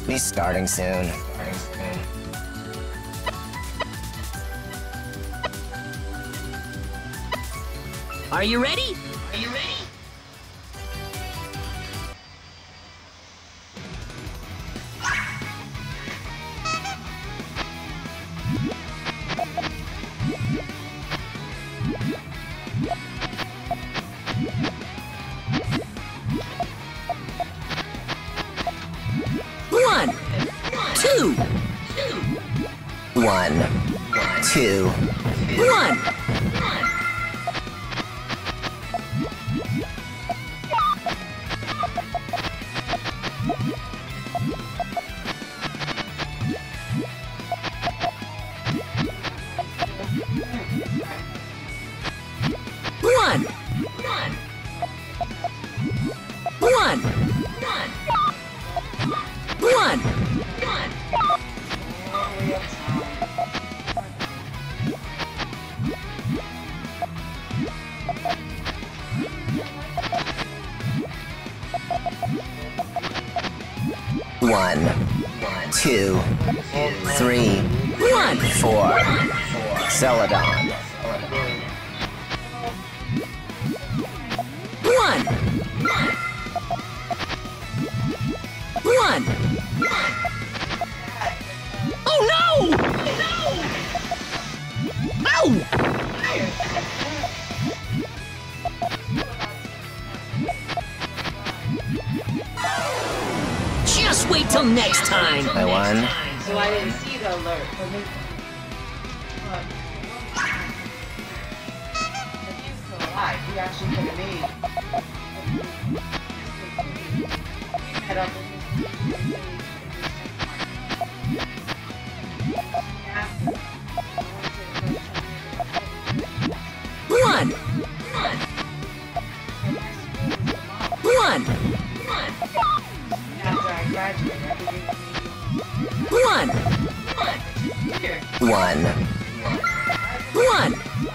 E: Be starting soon.
A: Are you ready? Are you ready?
B: One, two,
E: One, two,
B: one, one, one, one.
E: one, two, three,
B: One,
E: four. Celadon.
B: one, one. Oh no! Ow!
A: Just wait till next time.
E: I won.
F: So I didn't see the alert. But he's still alive. He actually could have made. We met up with
B: One, one,
F: after I graduated. I believe
B: one,
F: here.
E: One,
B: one,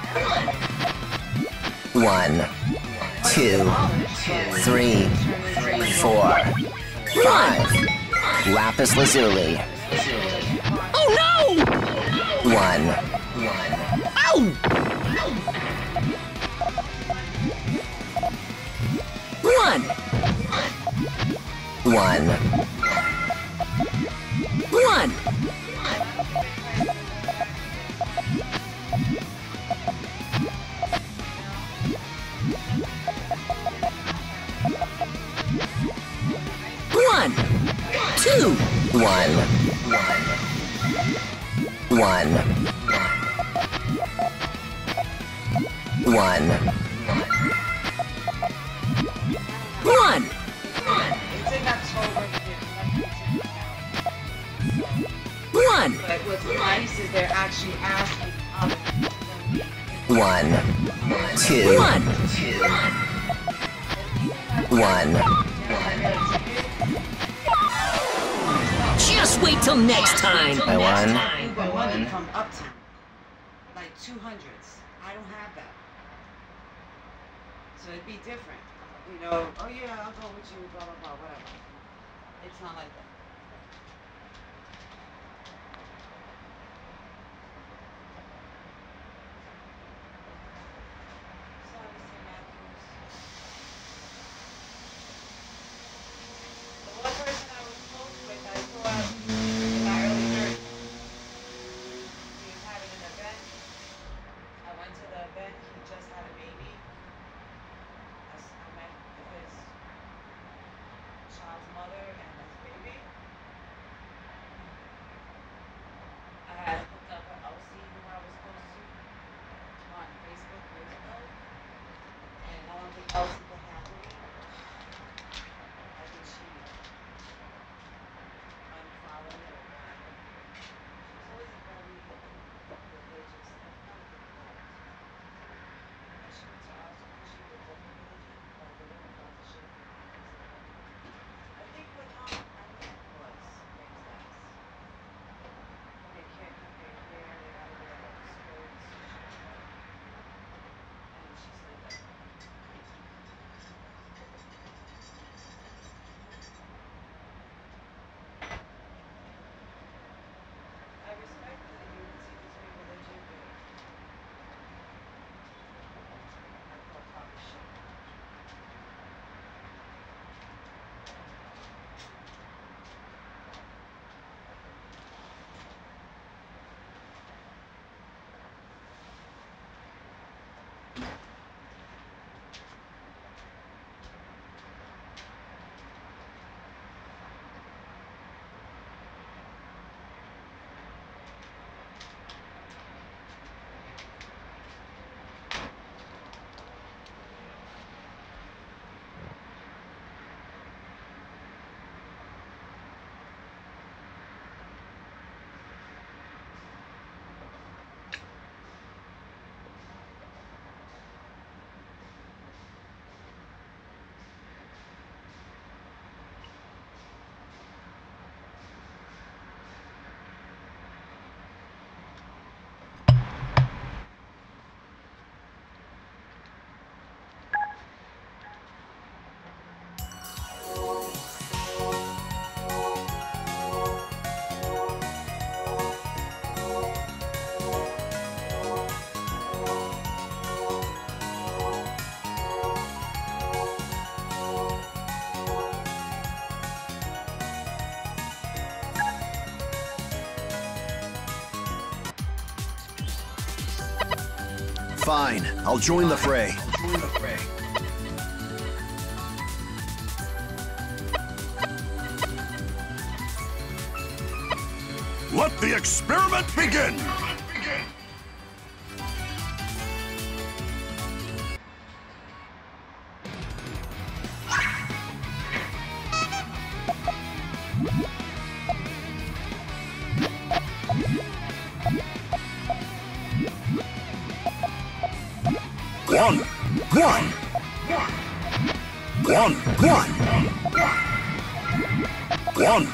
E: one, two, three, four, five. Lapis lazuli.
B: oh no!
E: One,
B: Ow! One,
E: one,
B: one, one, two,
E: one, one, one,
B: one,
F: It's in October.
B: one,
F: But what's nice is they're actually asking others.
E: one, two,
B: one.
E: one,
A: Just wait till next time.
E: I won.
F: But money from Uptown, like two hundreds. I don't have that. So it'd be different. You know, oh yeah, I'll go with you, blah, blah, blah, whatever. It's not like that. Sorry, Saint Matthews. The one person I was close with, I saw in my early thirties. He was having an event. I went to the event. He just had a baby. I, s- I met with his child's mother and his baby.
G: Fine, I'll join the fray.
H: Let the experiment begin!
G: One, one, one, one, one,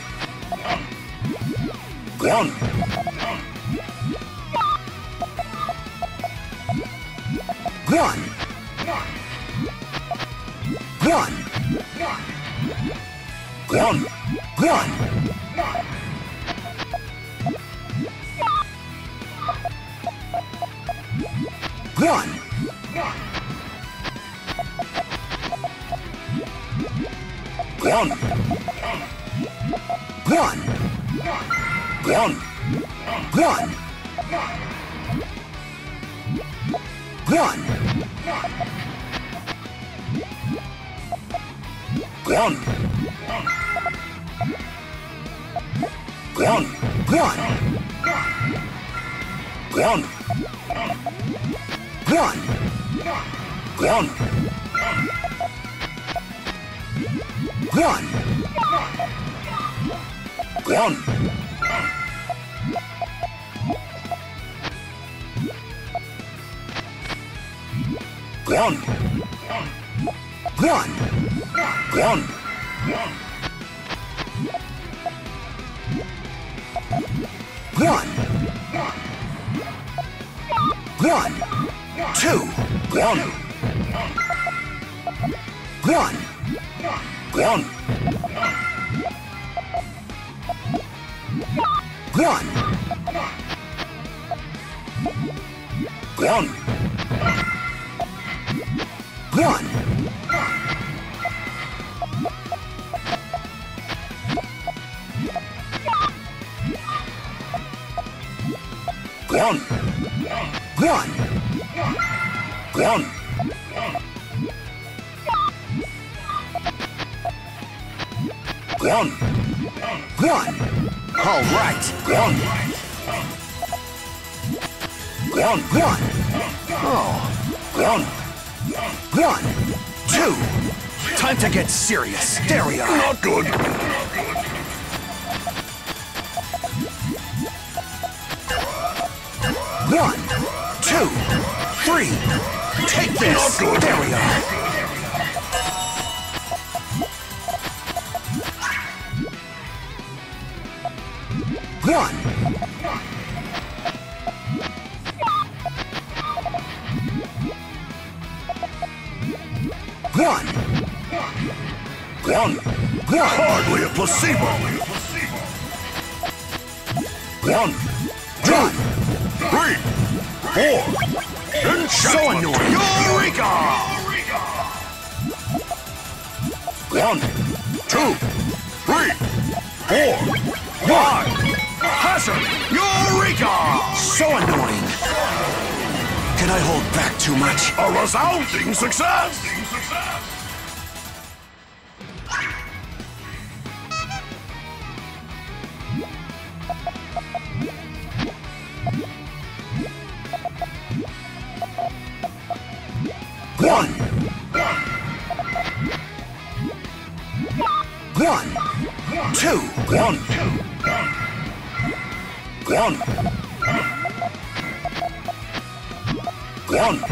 G: one, one, one, one, one. One. One. One. One. One. One. One. One. One. One. One. One. One. One. One. One. One. One. One. Two. One. One. One. One. One. One. One. One. One. One. One. All right. One. One. One. Oh. One. One. Two. Time to get serious. There we are.
H: Not good.
G: One. Two. Three. Take this.
H: Not good.
G: There we are. One. One. One. One.
H: Hardly a placebo.
G: One.
H: Two. Three. Four. Enchantment.
G: So annoying.
H: Eureka!
G: One.
H: Two. Three. Four. Five. Hazard. Eureka!
G: So annoying. Can I hold back too much?
H: A resounding success!
G: One. One. Two. One. One. One.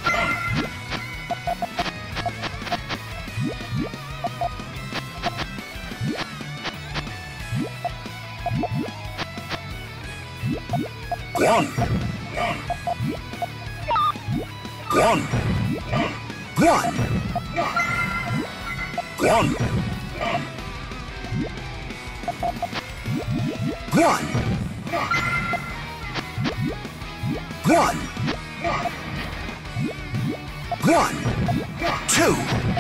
G: One. One. One. One. One. One. One. Two.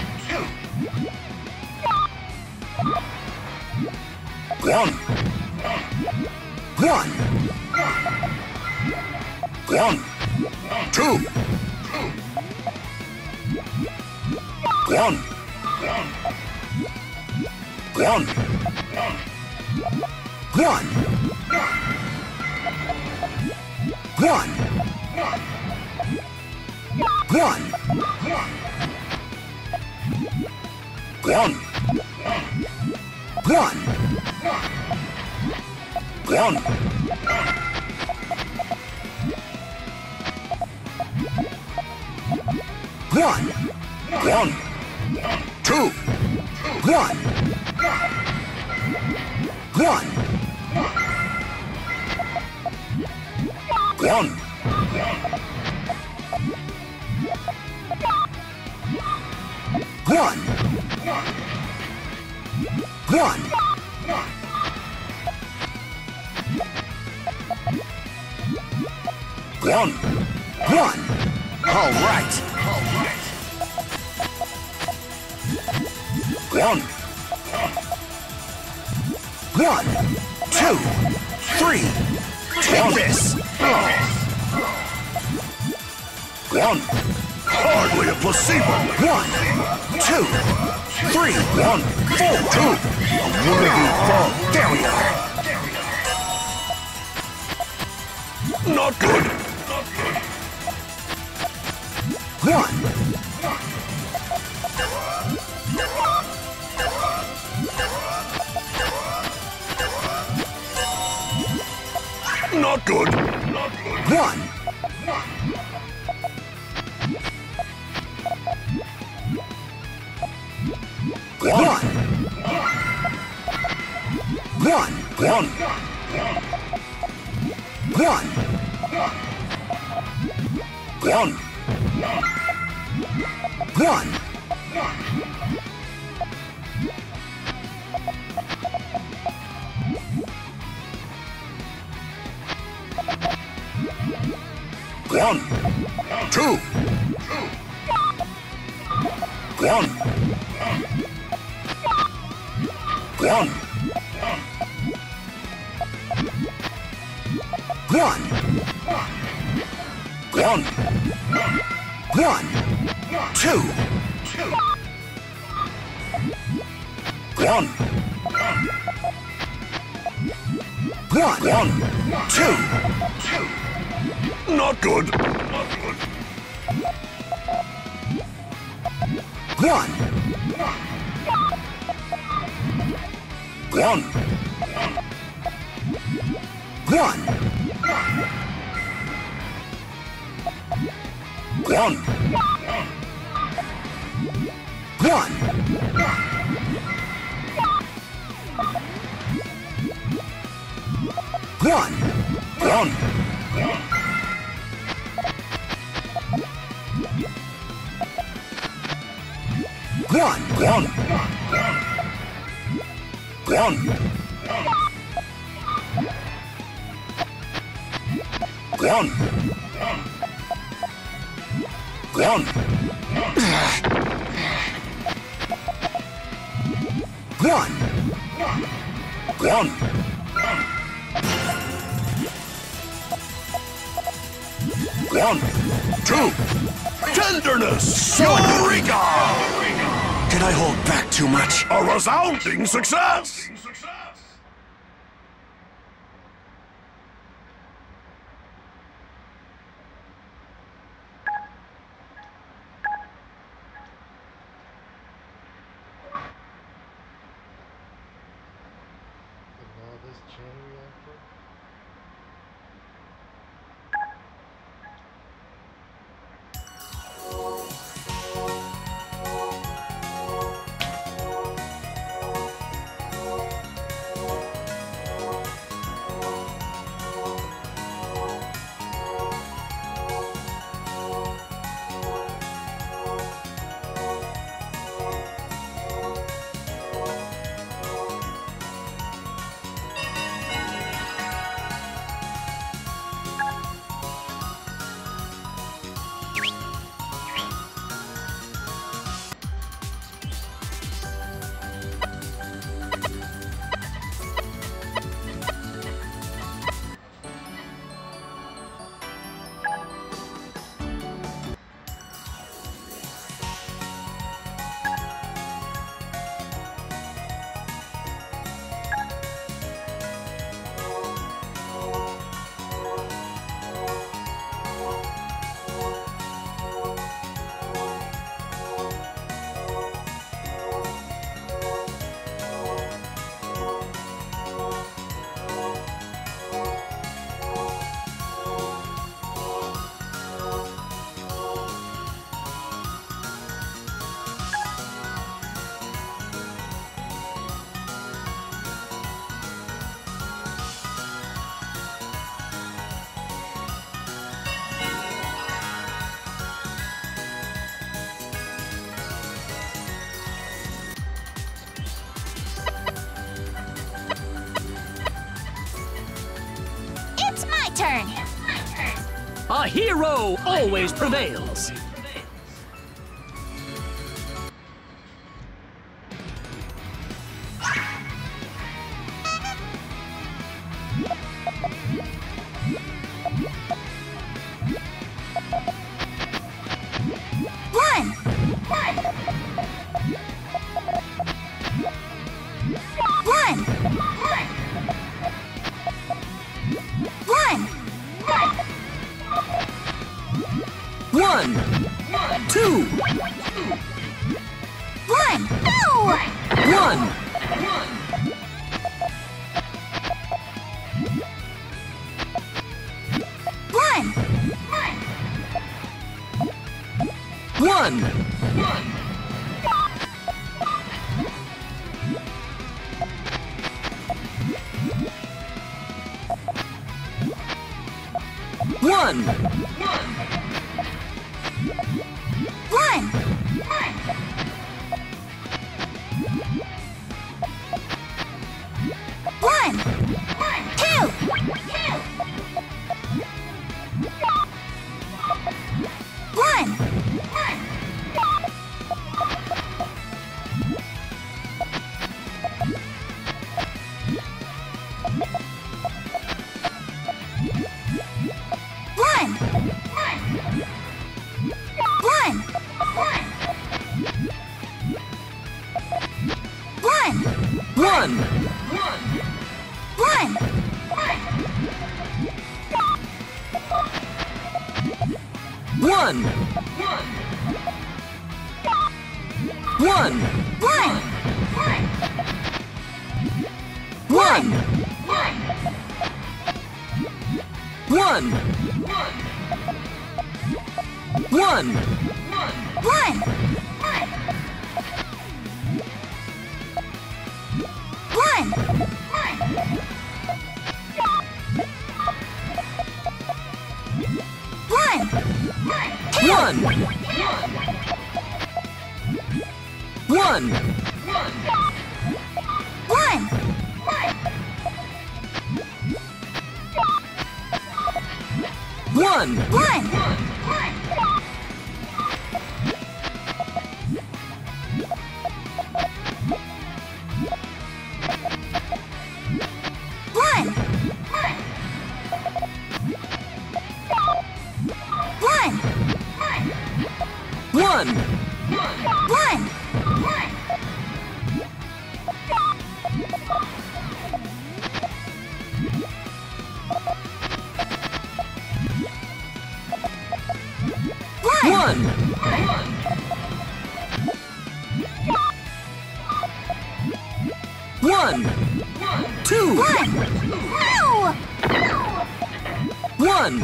G: One. One. One.
H: Two. One. One.
G: One. One. One.
H: One.
G: One.
H: One.
G: One.
H: One. Two.
G: One. One.
H: One.
G: One. One.
H: One.
G: One.
H: All right. One.
G: One. Two. Three. Take this.
H: One. Hardly a placebo.
G: One. Two. Three.
H: One. Four. Two. A worthy fall.
G: Failure.
H: Not good.
G: One.
H: Not good.
G: One.
H: One.
G: One. One.
H: One.
G: One.
H: One.
G: One.
H: One. Two. One. One.
G: One.
H: One.
G: One. Two.
H: One.
G: One.
H: One.
G: Two.
H: Not good.
G: One.
H: One.
G: One.
H: One.
G: One. One.
H: One.
G: One.
H: One. One. One. One.
G: One.
H: One. One. Two. Tenderness. Eureka!
G: Can I hold back too much?
H: A resounding success!
C: turn.
A: A hero always prevails.
C: One. One. One.
A: One, two,
C: One. No.
A: one,
C: One.
A: one, one,
C: One. One. Two. One. One. One. One.
A: one,
C: One.
A: one, one,
C: One.
A: one, one, one,
C: One. One. One.
A: one, one,
C: One.
A: one,
C: One. One. One.
A: one,
C: One.
A: one, one, two,
C: One. No.
A: one,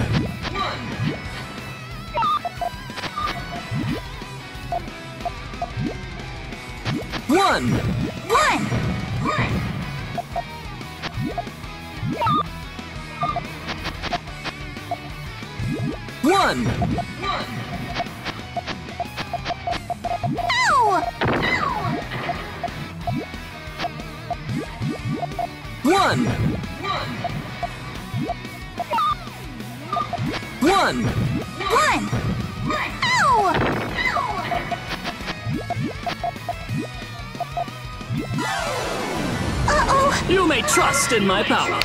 A: one,
C: One.
A: one,
C: No.
A: one, one,
C: One. No. Uh-oh.
A: You may trust in my power.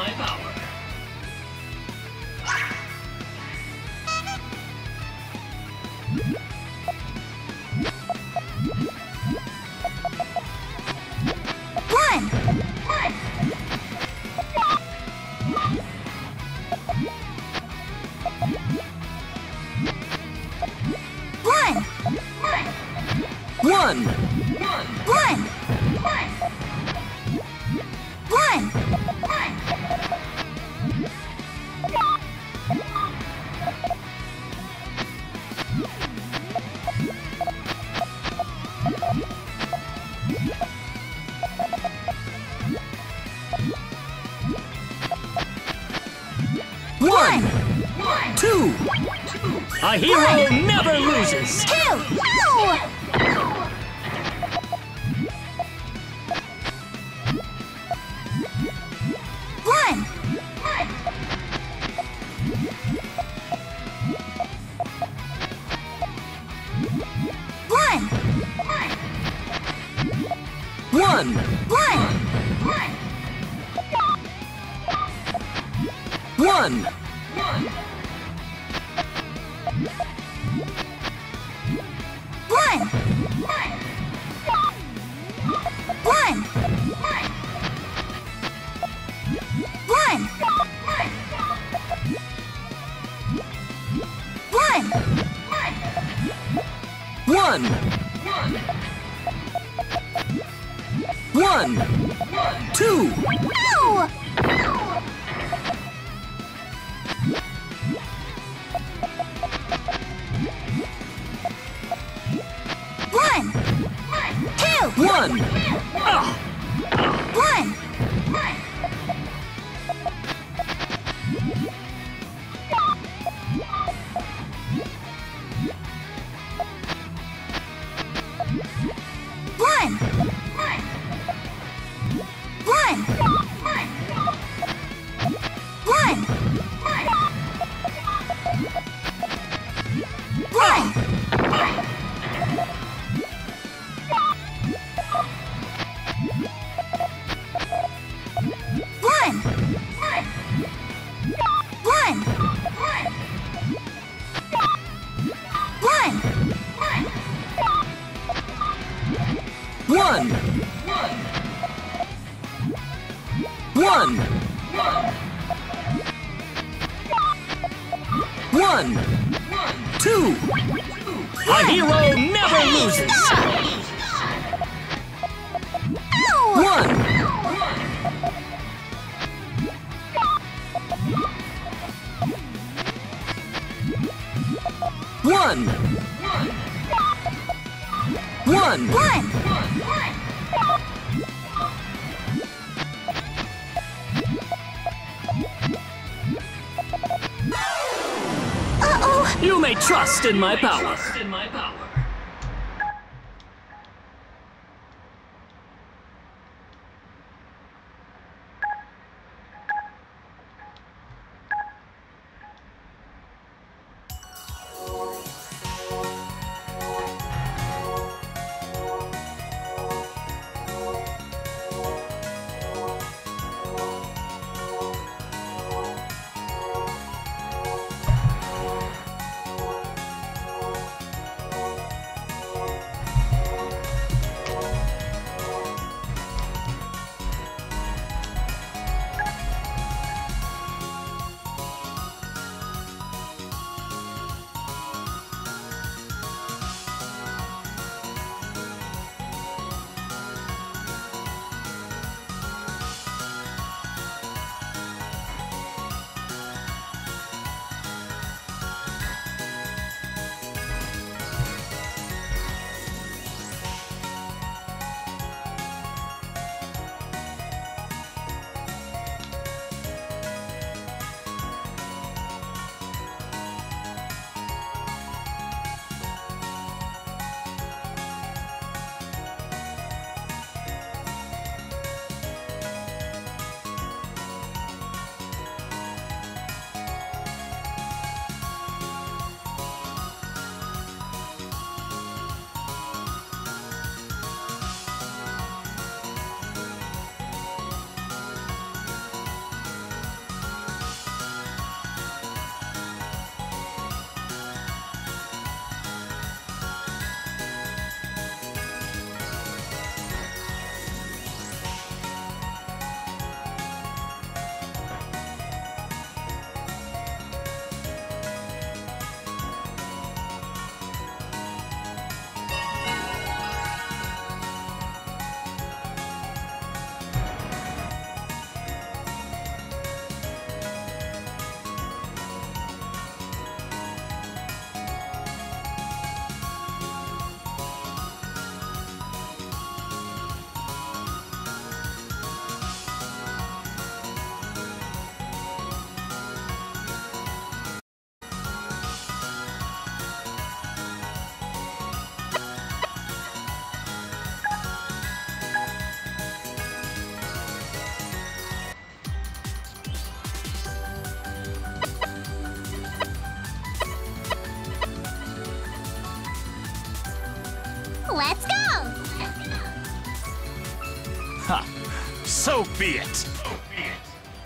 C: One. One.
A: One,
C: One. One.
A: one, two. A hero never loses.
C: Two. No. One.
B: One.
C: One.
B: One.
C: One. One. One. One.
B: One. One. Two.
C: Ow! One. Two.
B: One.
C: One. One. One. One. One. One. One. One.
B: One. One. One. Two.
A: A hero never loses.
C: Ow!
B: One. One. One.
C: One. Uh-oh.
A: You may trust in my power.
G: So be it. So be it.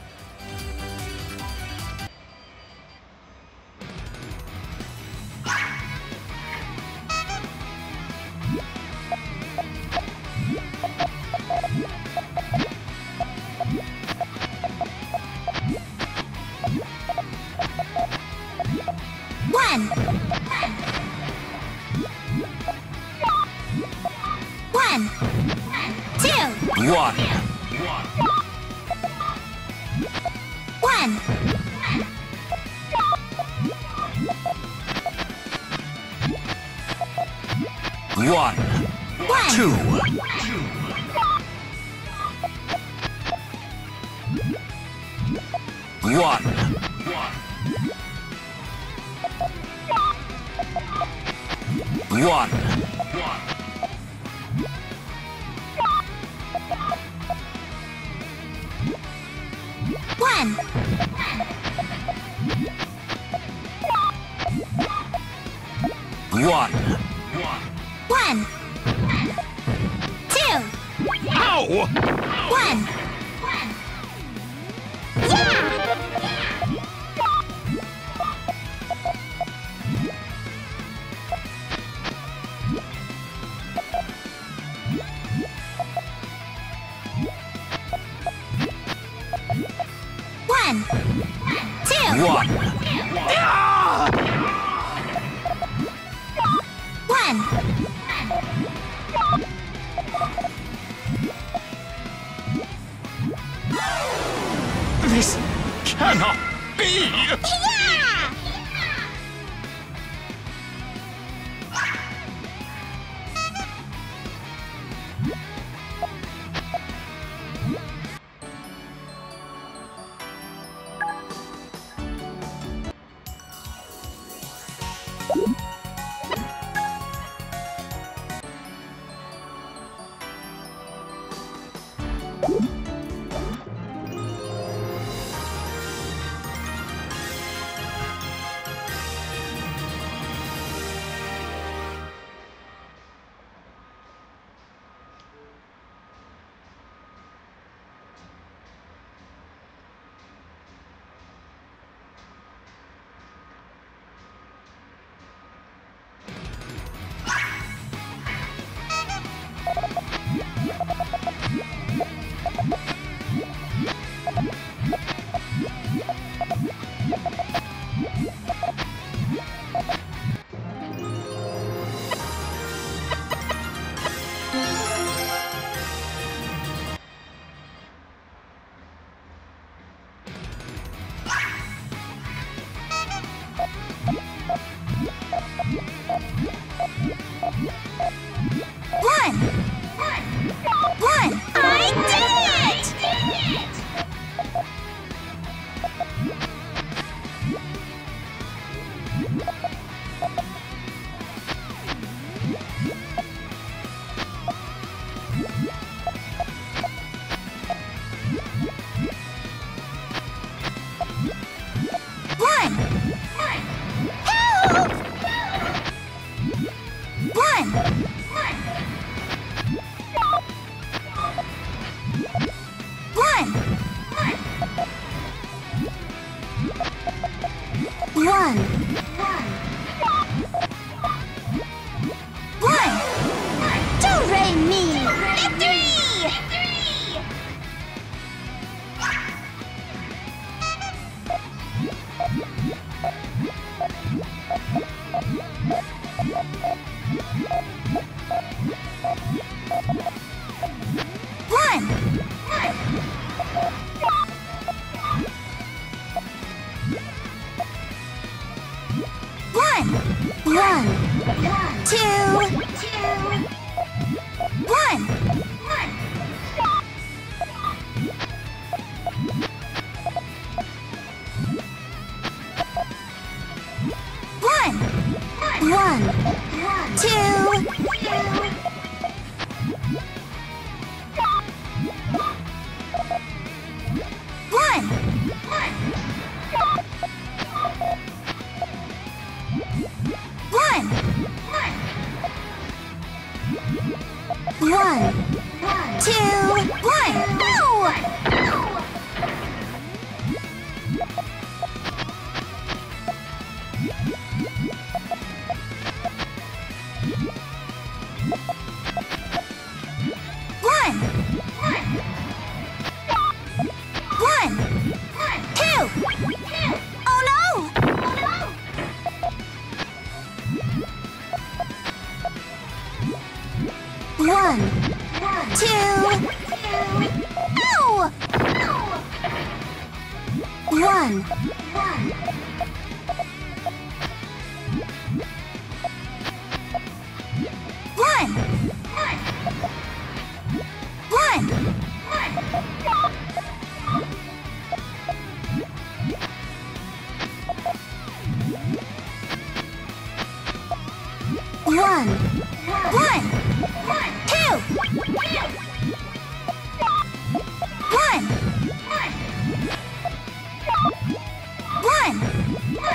C: One. One. Two.
G: One.
C: One.
G: One.
C: One.
G: Two. One. One.
C: One.
G: One.
C: One. Two.
G: Ow!
C: One. Yeah! One. Two.
G: One.
C: One.
G: This cannot be!
C: Yeah! One. One. I did it! One. Help! One. One. One. One. Do re mi. Victory! One. One. One. Two. One. One. One. Two. One. One. One. two, one. No! One. One. Two. Oh no! One, two, ow! One, one, one. One, one, two, one, one,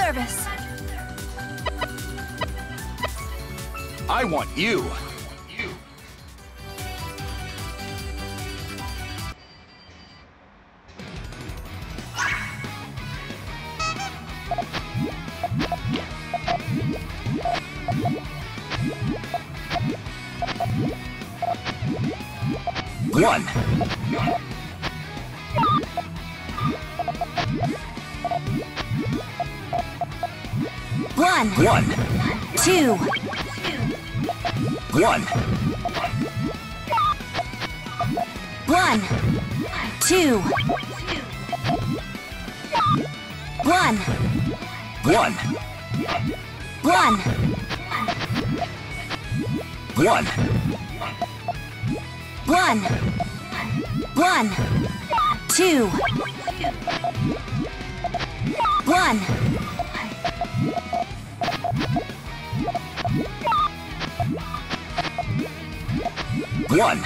C: service.
G: I want you.
B: One.
C: One,
B: One.
C: two,
B: One.
C: one, two, one,
B: One.
C: one,
B: One.
C: one, one, two, one,
B: One.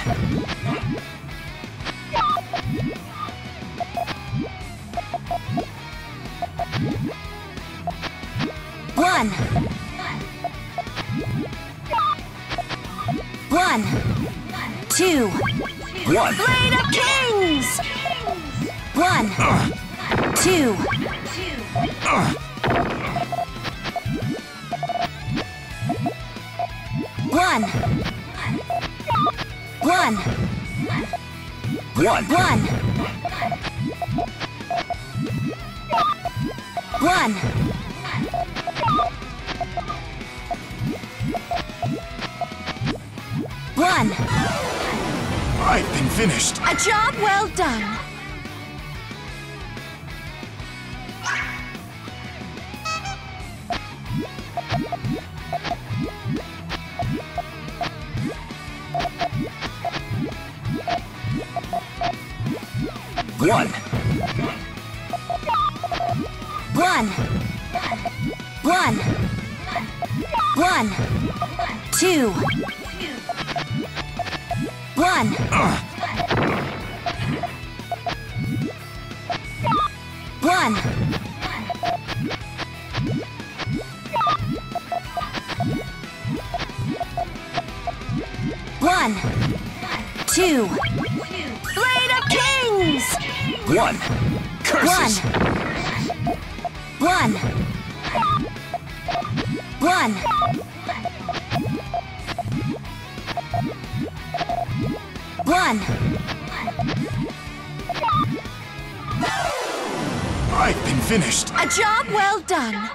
C: one, one, two,
B: One.
C: Blade of Kings! One, two, one, one,
B: One.
C: one, one, one.
G: I've been finished.
C: A job well done.
B: One.
C: One, one, one, two, one, one, one, two, Blade of Kings!
B: One.
G: Curses!
C: One, one, one,
G: I've been finished.
C: a job well done.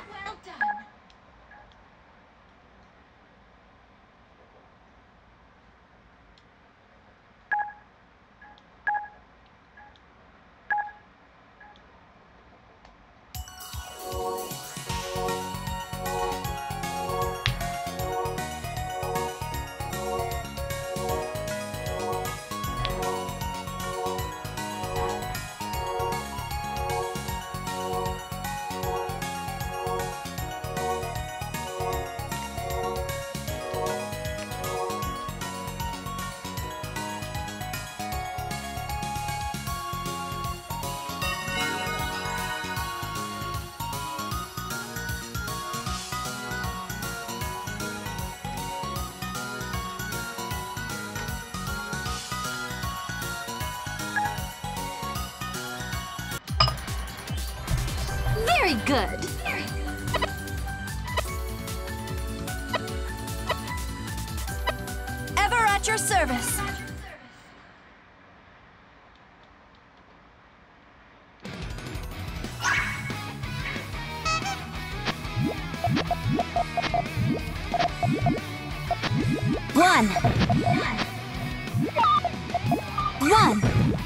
D: Very good.
C: Ever at your service. One, one,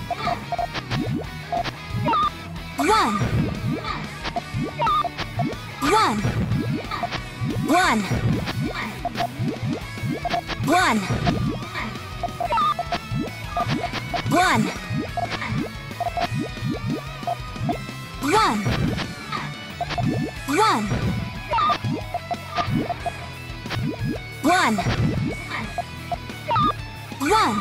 C: one, one, one, one, one, one, one, one, one,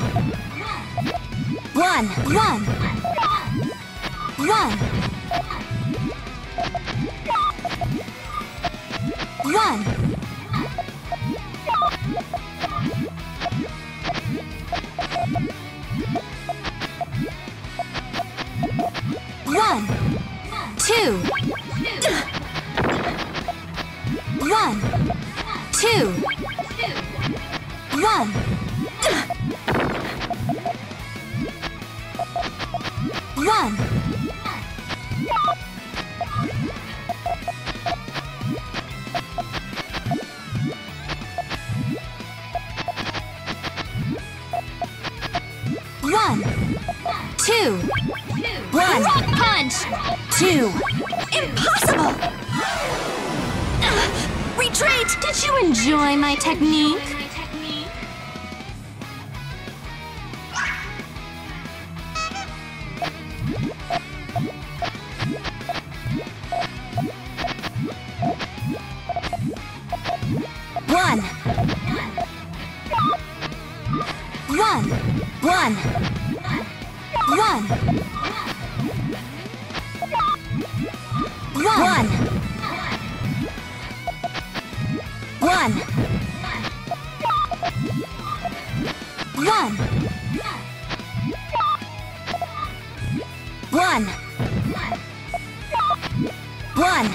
C: one, one, one, One. One. Two. One. Two. One. One. One. Two. One. Rock punch. Two. Impossible. Uh, retreat. Did you enjoy my technique? One. One. One. One. One. One. One. One. One.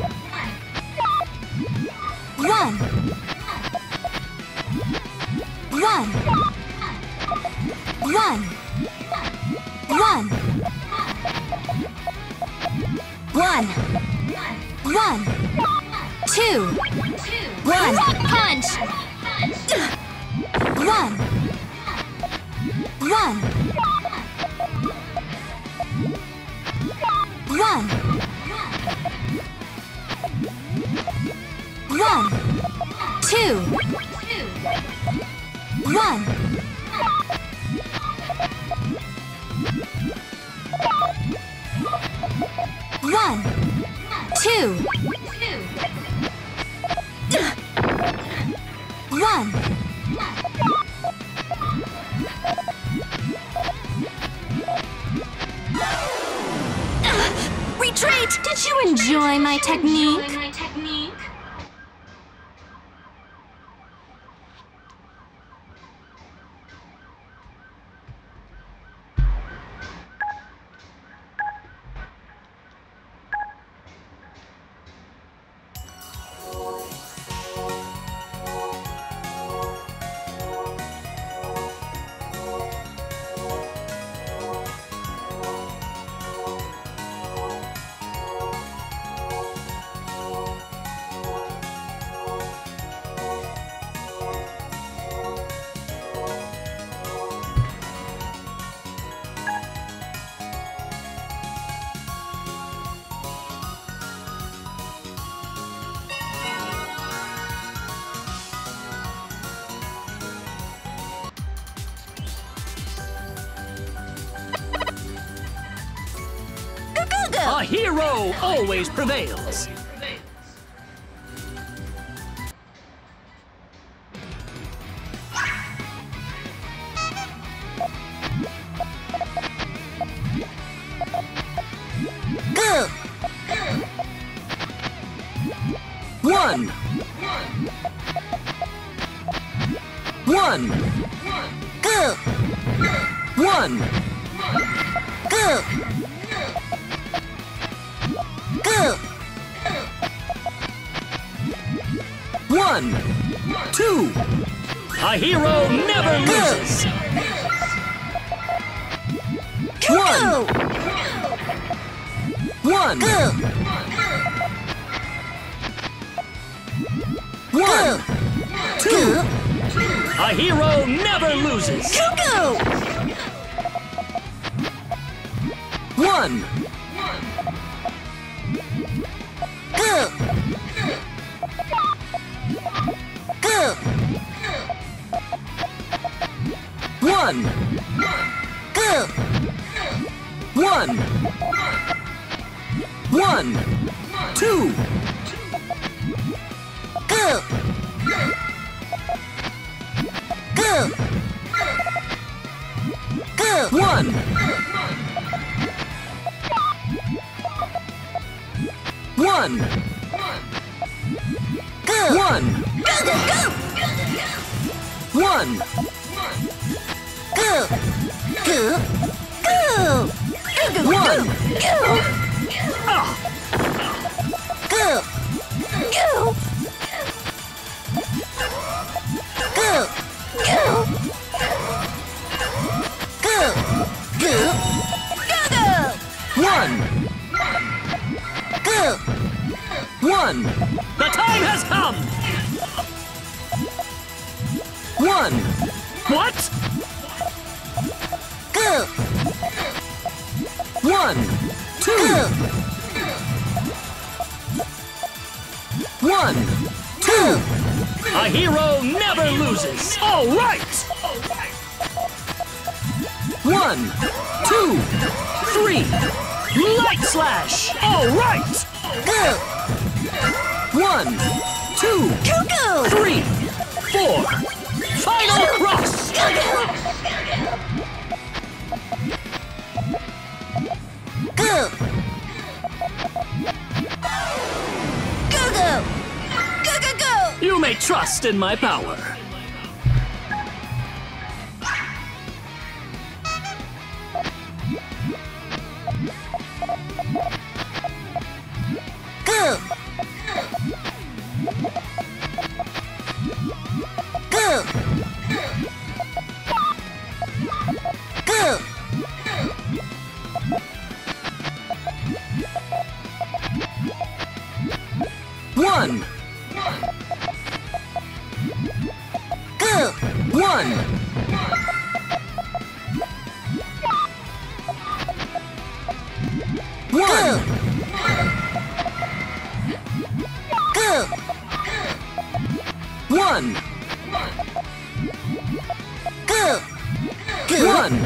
C: One. One. One. One. One. One. Two. One. Rock punch. One. One. One. One. Two. One. One. Two. One. Uh, retreat! Did you enjoy my technique?
A: A hero always prevails.
C: Go!
A: One. One.
C: Go!
A: One.
C: Go! Go!
A: One. Two. A hero never loses. One. One.
C: Go!
A: One. Two. A hero never loses.
C: Go!
A: One.
C: Go! Go!
A: One.
C: Go!
A: One. One. Two.
C: Go! Go! Go!
A: One. One.
C: Go!
B: One.
C: Go, go, go!
B: One.
C: Go! Go! Go! Go, go,
B: One.
C: go!
B: Ah.
C: Go! Go! Go! Go! Go! Go! Go, go!
B: One.
C: Go!
B: One.
A: The time has come!
B: One.
A: What?
C: Go!
B: One. Two.
C: Go!
B: One. Two.
A: A hero never loses! All right!
B: One.
A: Two, three, light slash! All right!
C: Go!
B: One.
A: Two,
C: Go, go!
A: three, four, final cross!
C: Go, go! Go! Go, go! Go, go, go!
A: You may trust in my power.
C: Go! Go! Go!
B: One.
C: Go!
B: One. One.
C: Go!
B: One.
C: Go! Go!
B: One.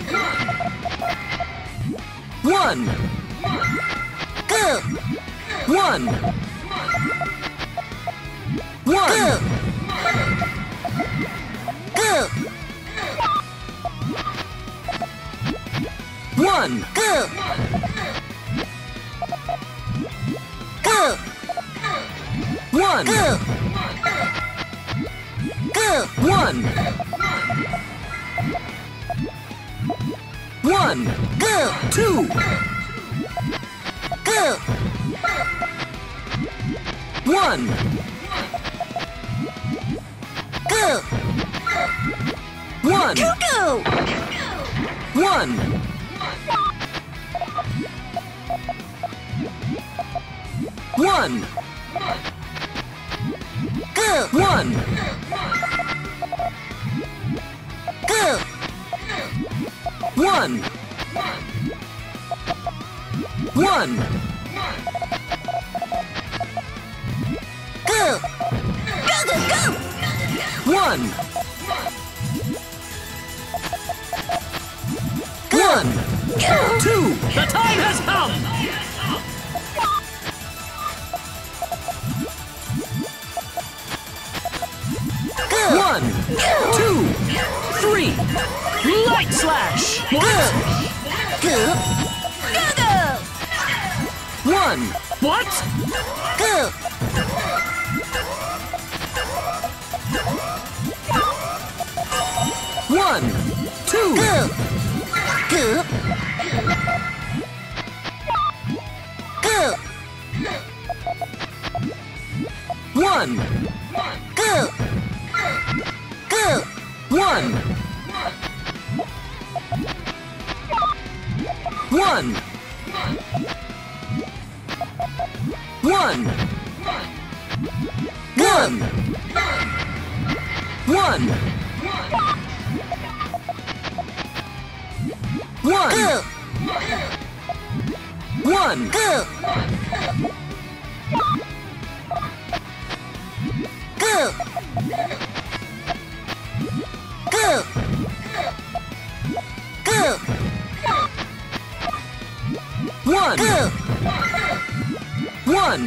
B: One.
C: Go!
B: One. One.
C: Go!
B: One.
C: Go! Go!
B: One.
C: Go! Go!
B: One. One.
C: Go!
B: Two.
C: Go!
B: One.
C: Go!
B: One.
C: Go, go!
B: One. One.
C: Go!
B: One.
C: Go!
B: One. One.
C: Go! Go, go, go!
B: One.
C: Go!
B: One.
C: Go!
A: Two, the time has come!
C: Go!
B: One.
A: Two, three, light slash!
C: Go! Go! Go, go!
B: One.
A: What?
C: Go!
B: One. Two.
C: Go! Go! Go!
B: One.
C: Go! Go!
B: One. One. One. One. One. One.
C: Go!
B: One.
C: Go! Go! Go! Go!
B: One.
C: Go!
B: One.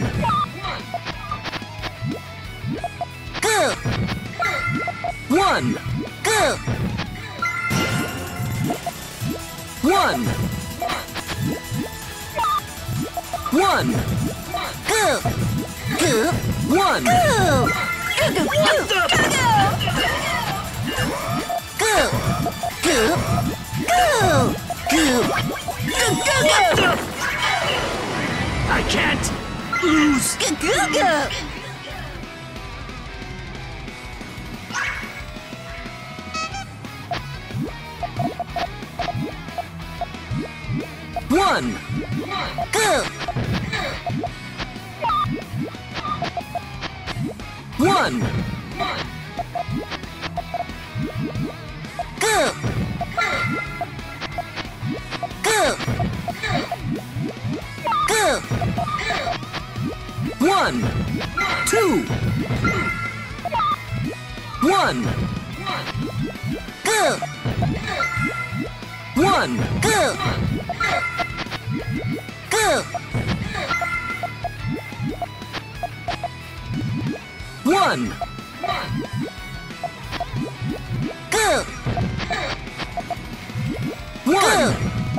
C: Go!
B: One.
C: Go!
B: One. One.
C: Go! Go!
B: One.
C: Go! Go!
A: What the?
C: Go! Go! Go! Go! Go! Go! Go!
A: I can't lose.
C: Go! Go! Go!
B: One.
C: Go!
B: One.
C: Go! Go! Go!
B: One. Two. One.
C: Go!
B: One.
C: Go! Go!
B: One.
C: Go!
B: One.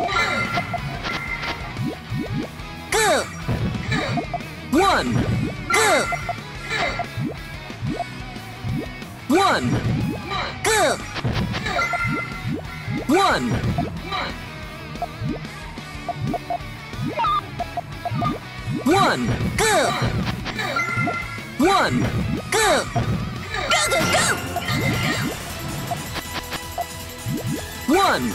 C: Go!
B: One.
C: Go!
B: One.
C: Go!
B: One. One.
C: Go!
B: One.
C: Go! Go! Go! Go!
B: One.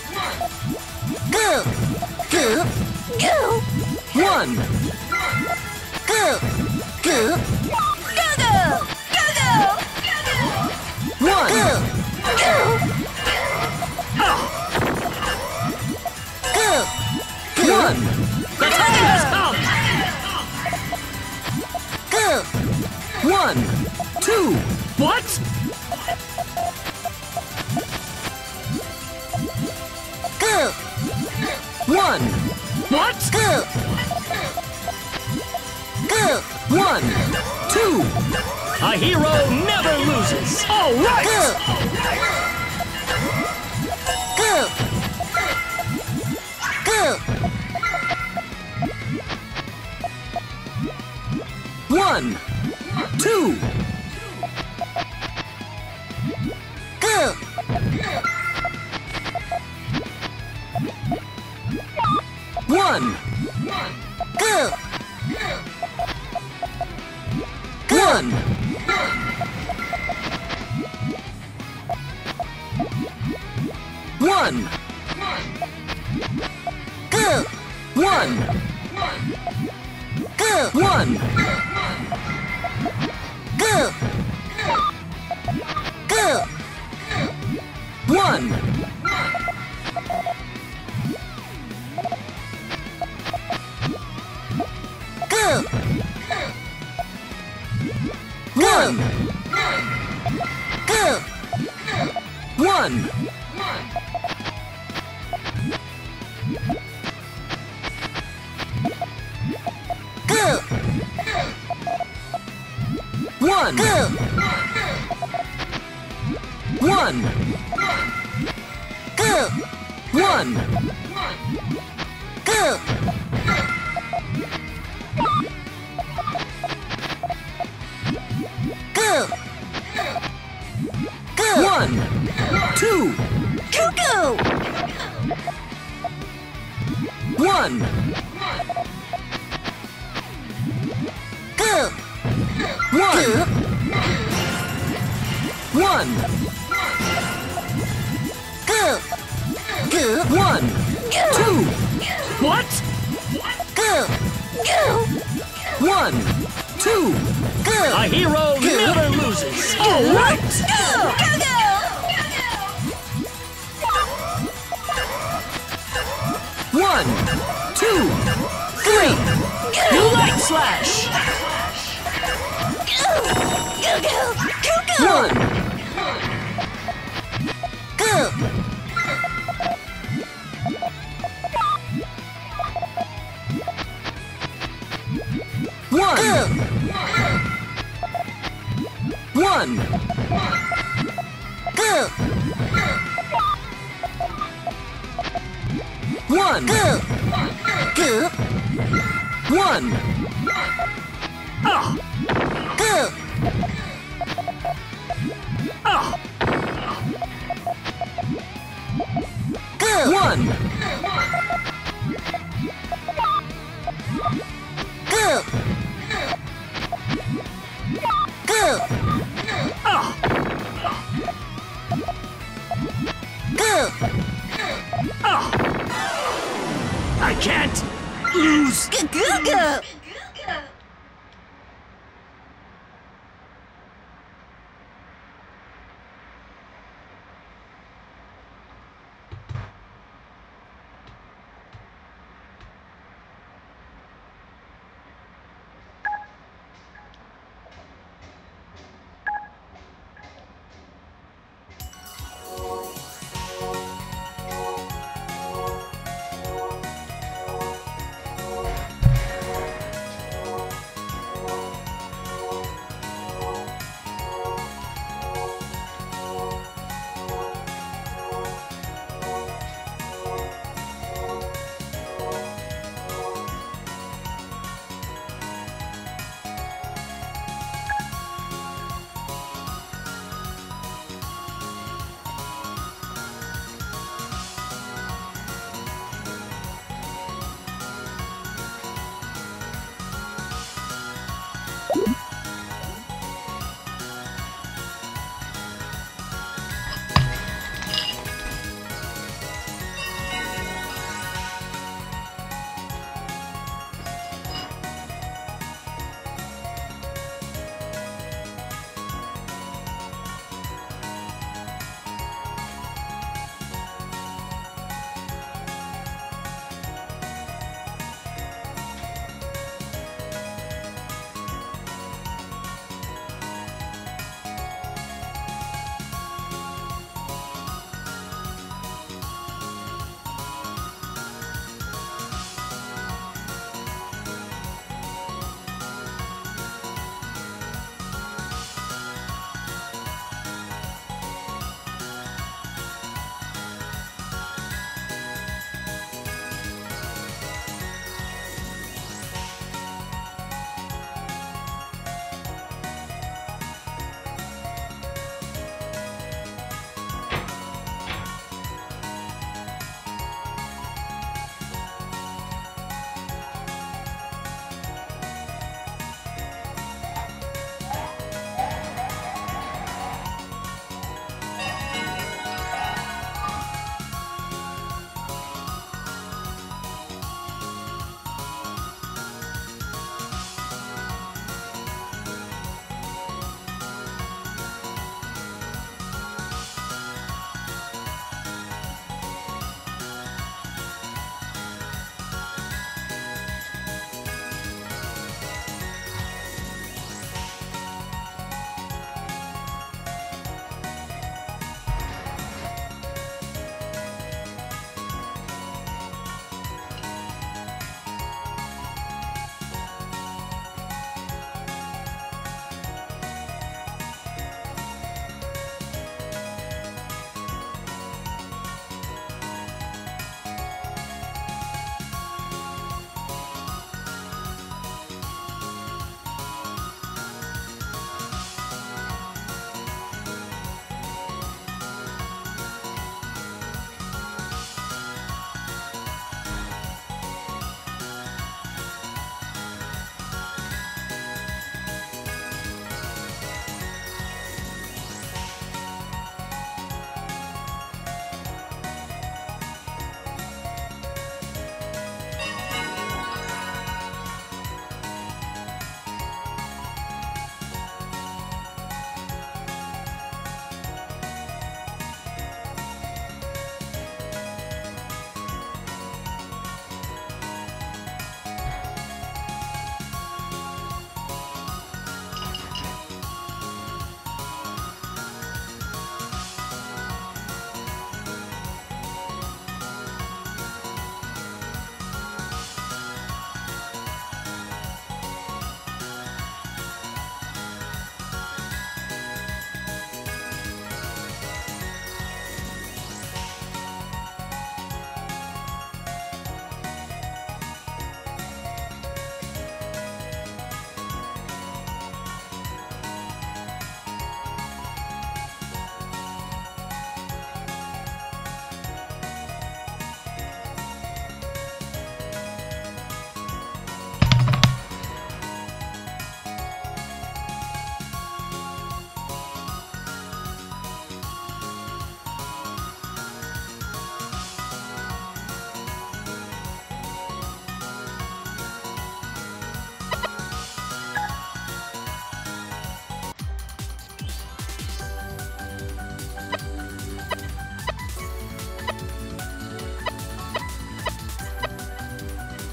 C: Go! Go! Go!
B: One.
C: Go! Go! Go! Go! Go!
B: One.
C: Go! Go! Go! Go!
B: One.
A: The time has come.
C: Go!
B: One. Two.
A: What?
C: Go!
B: One.
A: What?
C: Go! Go!
B: One. Two.
A: A hero never loses. All right.
C: Go! Go! Go!
B: One. Two.
C: Go!
B: One.
C: Go!
B: One. One.
C: Go!
B: One.
C: Go!
B: One.
C: Go! Go!
B: One.
C: Go!
B: One.
C: Go!
B: One.
C: Go!
B: One.
C: Go!
B: One.
C: Go!
B: One.
C: Go! Go! Go!
B: One. Two.
C: Go! Go!
B: One.
C: Go!
B: One.
C: Go!
B: One.
C: Go! Go!
B: One.
C: Go!
B: Two.
A: What?
C: Go! Go!
B: One. Two.
C: Go!
A: A hero never loses. All right.
C: Go! Go! Go!
B: One. Two. Three.
A: You light slash.
C: Go! Go! Go! Go! Go!
B: One.
C: Go!
B: One.
C: Go!
B: One.
C: Go!
B: One.
C: Go! Go!
B: One.
A: Ah!
B: Go!
A: Ah!
B: Go!
E: One.
B: Go! Go!
A: Ah!
B: Go!
A: Ah! I can't lose.
B: Go! Go! Go!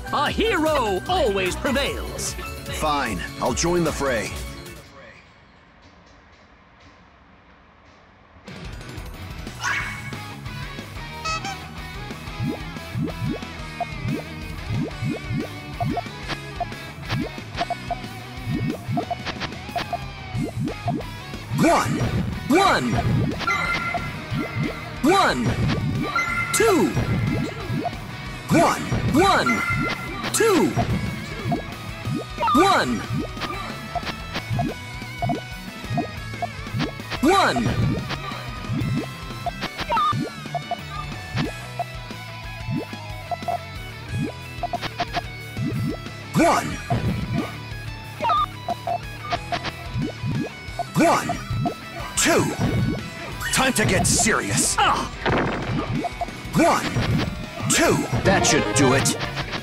A: A hero always prevails.
G: Fine, I'll join the fray.
A: One, one, one, two, one, one, two, one, one,
G: One. One. Two. Time to get serious.
A: ah,
G: One. Two. That should do it.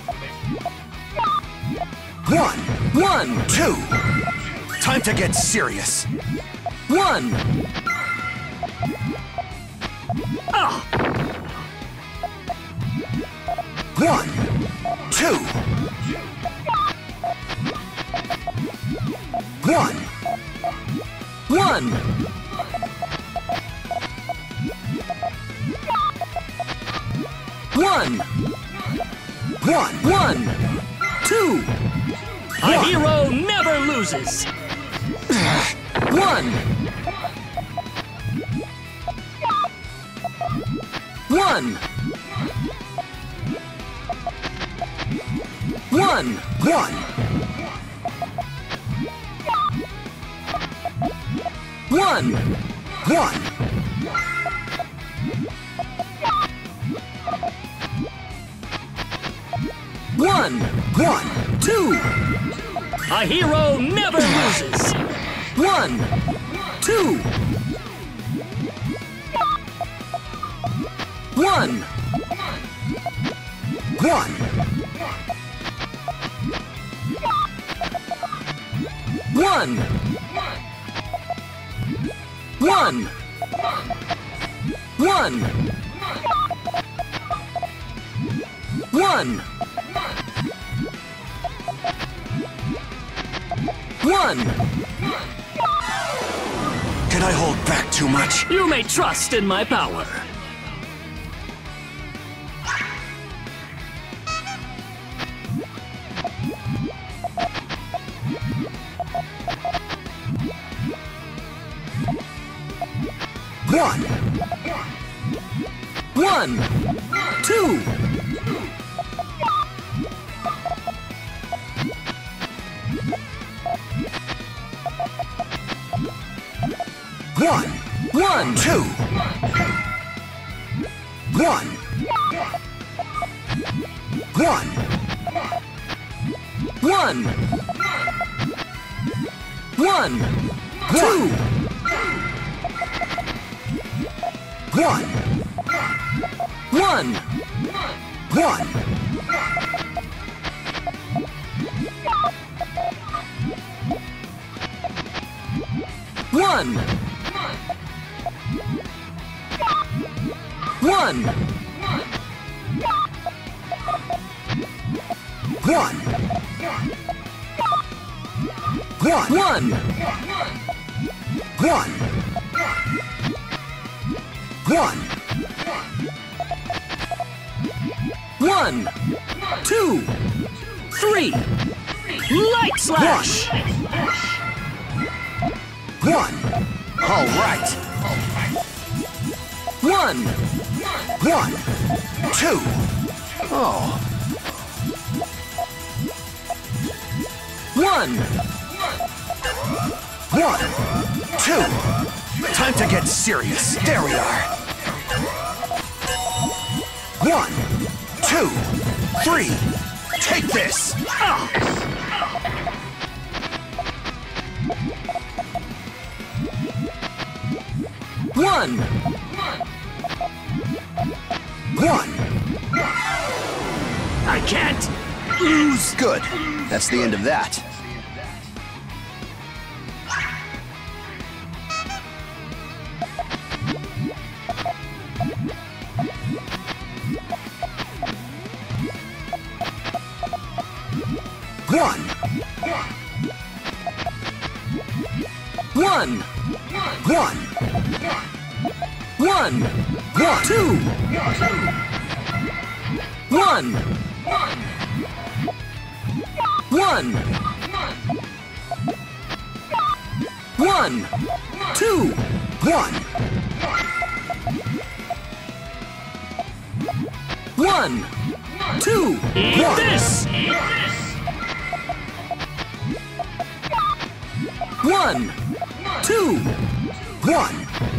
G: One.
A: one,
G: Two. Time to get serious.
A: one, ah,
G: One. Two. One.
A: one, one,
G: One.
A: one, two. A hero never loses. One, one, one,
G: One.
A: one,
G: One.
A: one,
G: One.
A: two. A hero never loses. One, two. One,
G: One.
A: one, one, one, one, one.
G: Can I hold back too much?
A: You may trust in my power.
G: One.
A: One, two.
G: One.
A: One,
G: Two. One. One.
A: one, one, two.
G: One.
A: One,
G: One.
A: one, one,
G: One. One.
A: one,
G: One. One.
A: one, two, three. Light slash.
G: One. All right.
A: One,
G: One. Two. Oh.
A: one,
G: One. Two. Time to get serious. There we are. One. Two. Three. Take this.
A: one,
G: One.
A: I can't.
G: Lose. Good. That's the end of that.
A: One.
G: One.
A: One.
G: One.
A: Two. One. One. One. Two.
G: One.
A: One. Two. Eat
G: One.
A: this. One. Two.
G: One.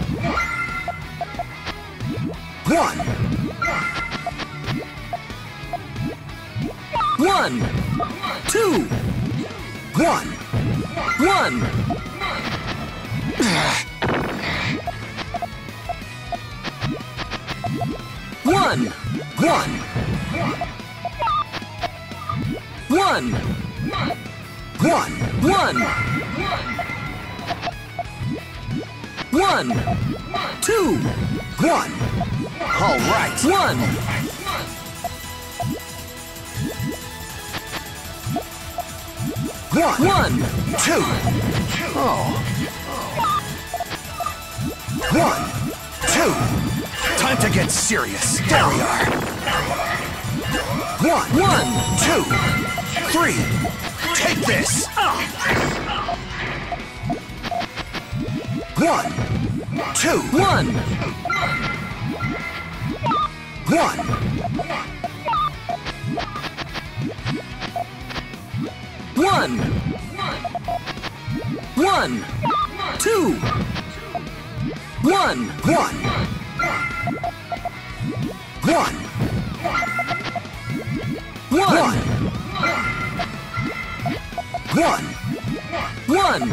G: One.
A: One. Two.
G: One.
A: One. One.
G: One.
A: One.
G: One.
A: One. One. Two.
G: One. All right.
A: One.
G: One.
A: One.
G: Two. Oh. One. Two. Time to get serious. There we are. One.
A: One.
G: Two. Three. Take this. One. Two.
A: One.
G: One.
A: One. One. Two. One.
G: One. One.
A: One.
G: One.
A: One.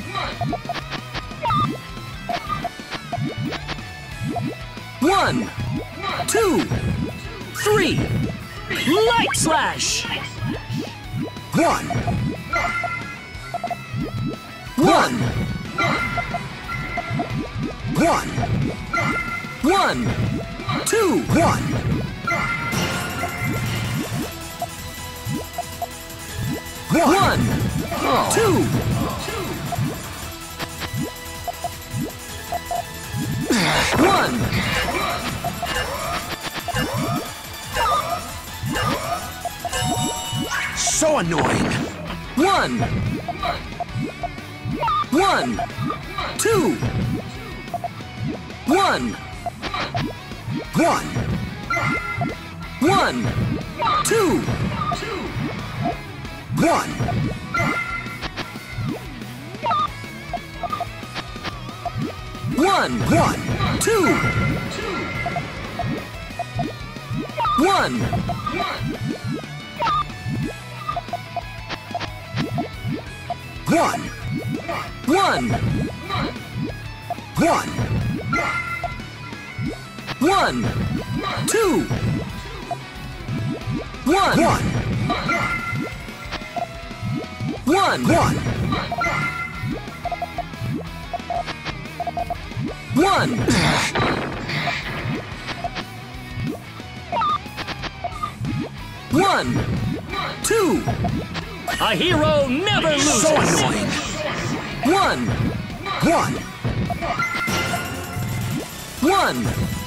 A: One. Two. Three. Light slash.
G: One.
A: One.
G: One.
A: One. Two.
G: One.
A: One. Two. One.
G: So annoying.
A: One. One. Two. One.
G: One.
A: One. Two.
G: One.
A: One.
G: One.
A: Two. One.
G: One.
A: One.
G: One.
A: One. Two. One.
G: One.
A: One.
G: One.
A: One. One. Two. A hero never loses.
G: So annoying.
A: One.
G: One.
A: One.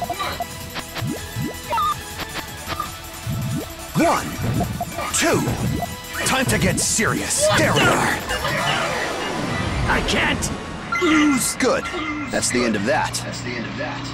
G: One. Two. Time to get serious. There we are.
A: I can't lose.
G: Good. That's the end of that. That's the end of that.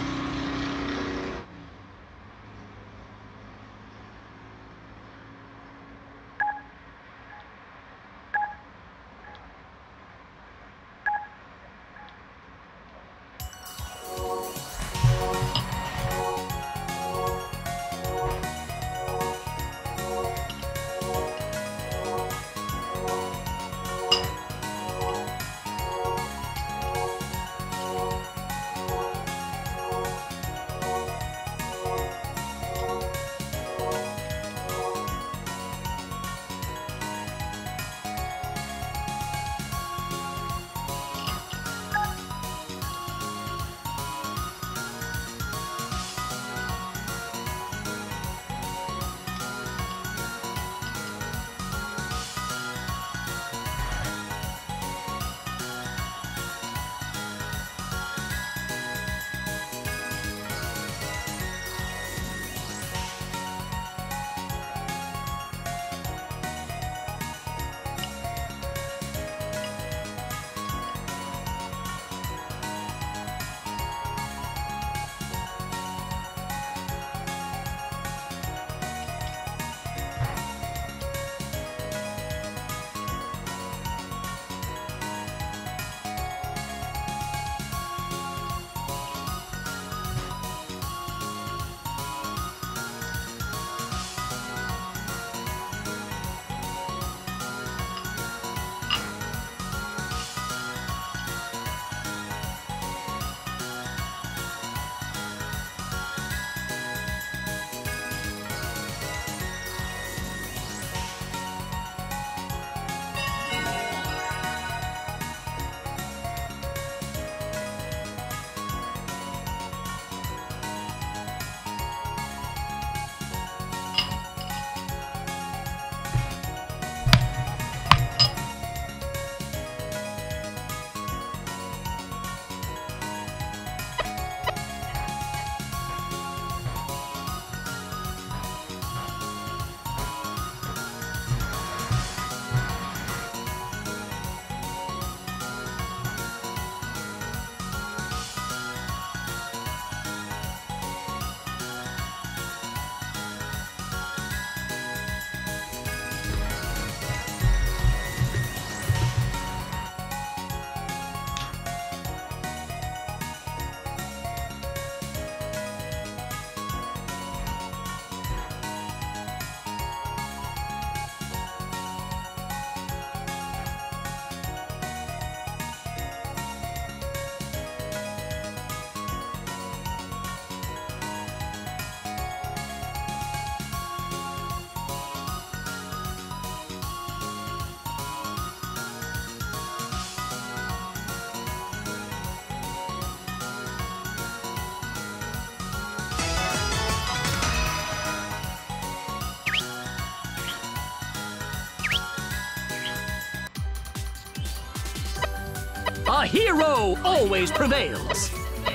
A: A hero always prevails.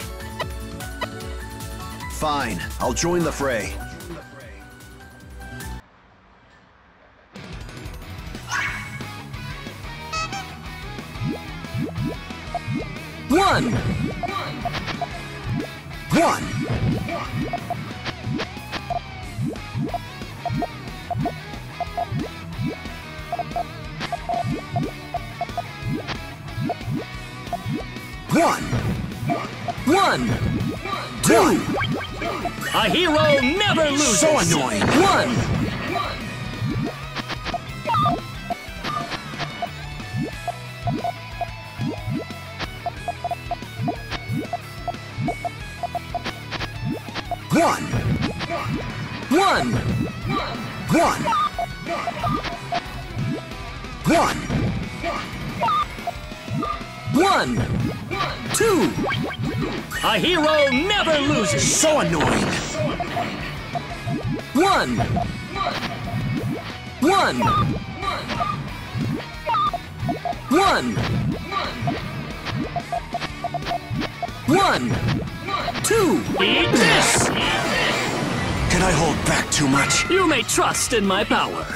G: Fine, I'll join the fray.
E: One.
G: One. One.
E: One.
G: Two.
A: A hero never loses.
G: So annoying.
E: One.
G: One.
E: One.
G: One. One.
E: One. Two.
A: A hero never loses.
G: So annoying.
E: One. One. One. One. Two.
A: Eat this!
G: Can I hold back too much?
A: You may trust in my power.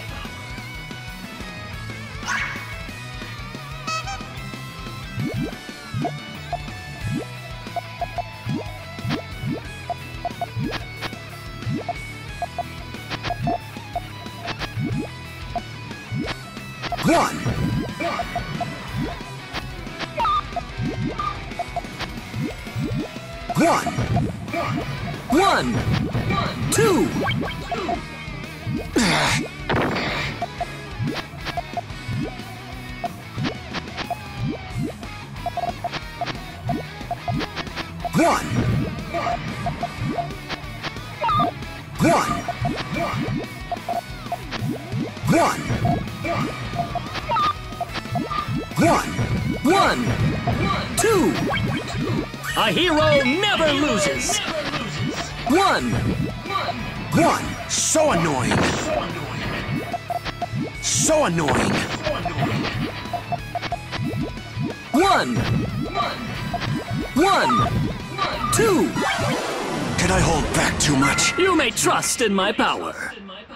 G: One. One.
E: One. Two.
G: One. One. One. One.
E: One. Two.
A: A hero never loses.
E: One.
G: One. So annoying. So annoying.
E: One. One. Two.
G: Can I hold back too much?
A: You may trust in my power.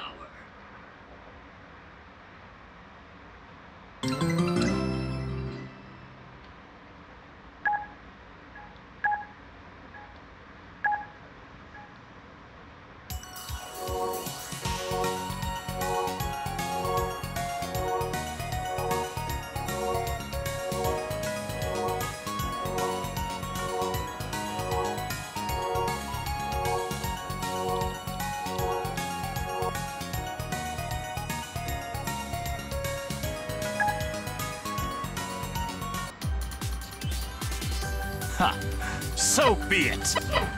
I: Ha! So be it!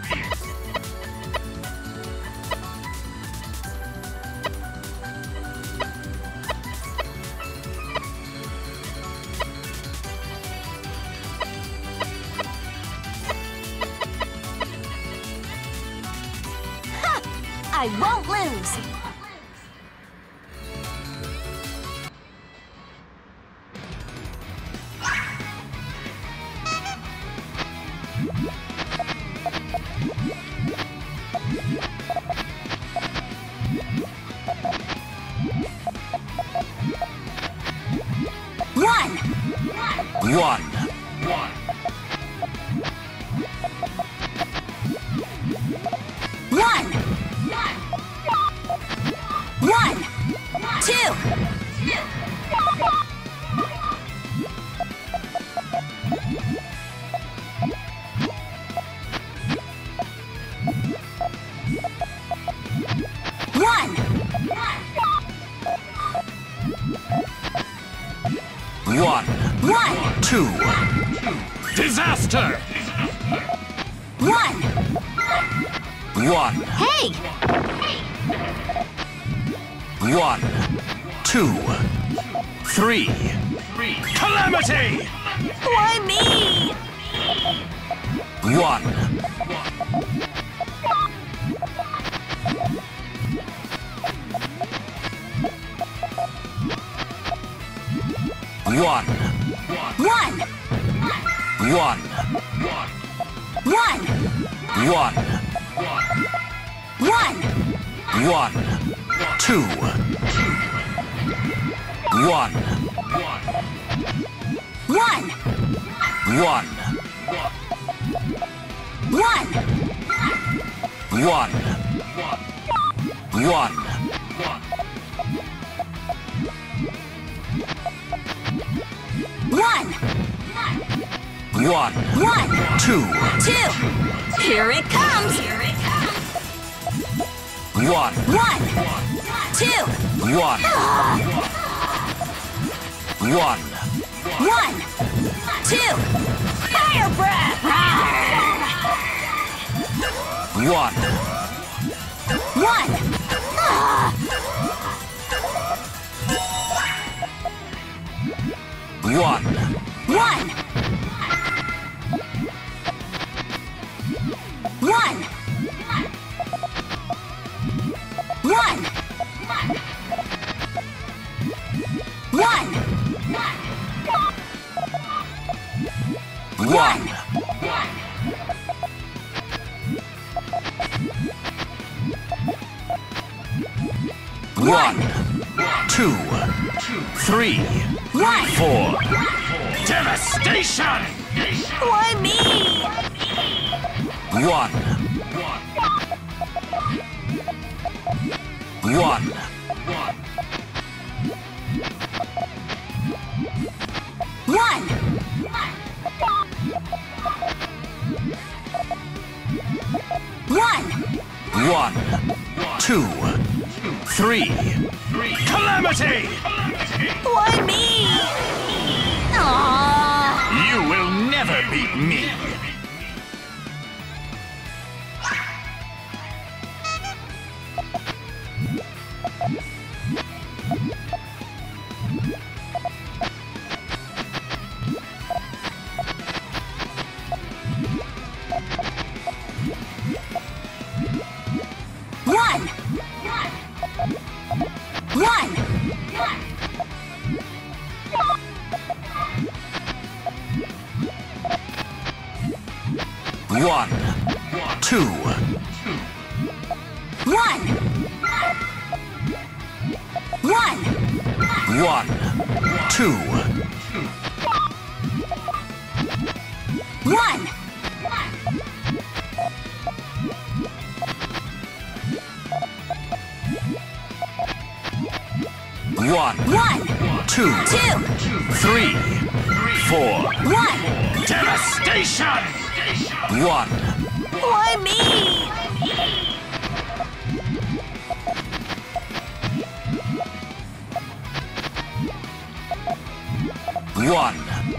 D: I won't lose. One.
I: One.
D: One. One. Two. One.
I: One.
D: One.
I: Two. Disaster!
D: One.
I: One.
D: Hey!
I: One. Two. Three. Calamity!
D: Why me?
I: One.
D: One.
I: One. One.
D: One.
I: One.
D: One.
I: One. Two. One.
D: One.
I: One.
D: One.
I: One. One.
D: One.
I: One.
D: One.
I: Two.
D: Two. Here it comes.
I: One.
D: One. Two.
I: One. One.
D: One. Two. Fire breath.
I: One.
D: One.
I: One.
D: One. One. One. One.
I: One. One. Two. Three.
D: One.
I: Four. Devastation!
D: Why me?
I: One. One.
D: One. One.
I: One. Two. Three. Calamity!
D: Why me? Aww.
I: You will never beat me!
D: One. One.
I: One. Two.
D: One. One.
I: One. Two.
D: One.
I: One.
D: One.
I: Two.
D: Two.
I: Three. Four.
D: One.
I: Devastation! One.
D: Why me?
I: One.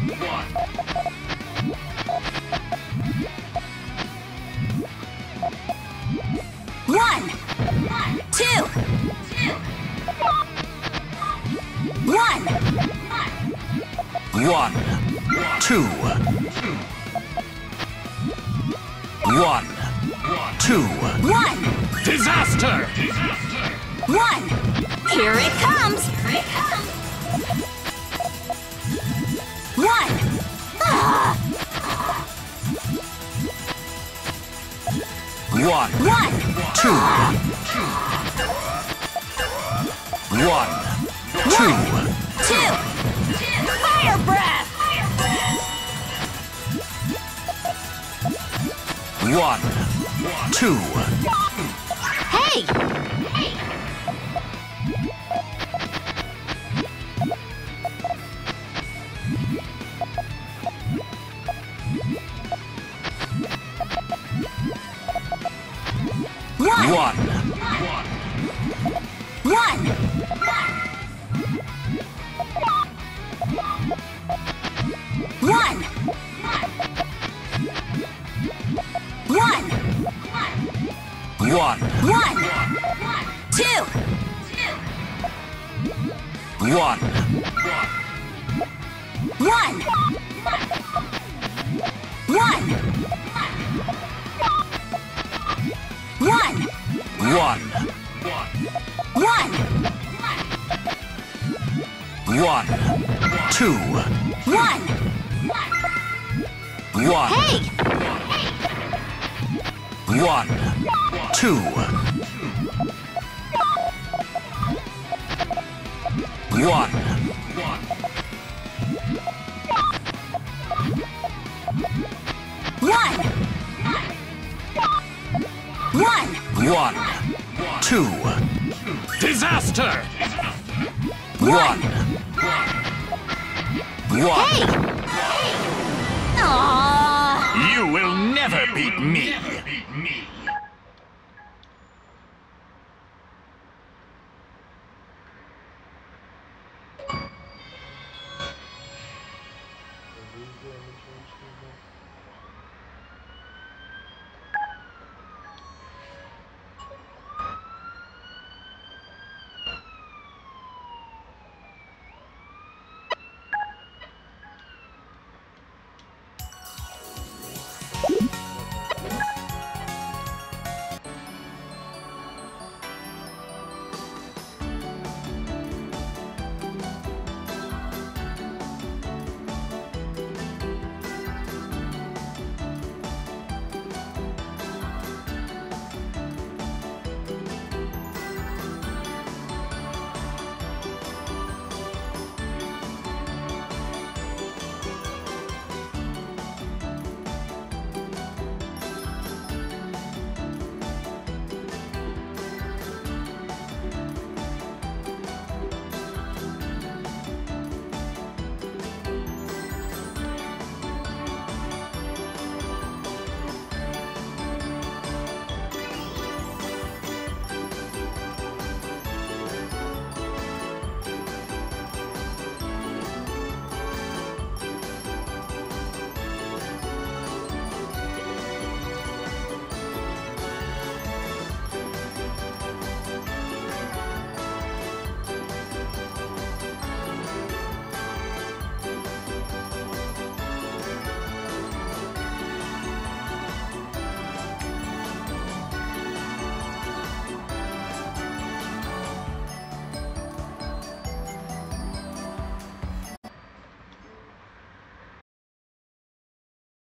D: One. Two. One.
I: One. Two. One. Two.
D: One.
I: Disaster!
D: One. Here it comes. One. Ah.
I: One.
D: One.
I: Two. One. Two.
D: Two. Fire breath.
I: One. Two.
D: Hey. One.
I: One.
D: One. One. One.
I: One.
D: One. Two.
I: One.
D: One. One. One.
I: One.
D: One.
I: One. Two.
D: One.
I: One.
D: Hey!
I: One. Two. One.
D: One! One!
I: One. Two.
A: Disaster!
I: One. One.
D: Hey! Aww!
A: You will never beat me!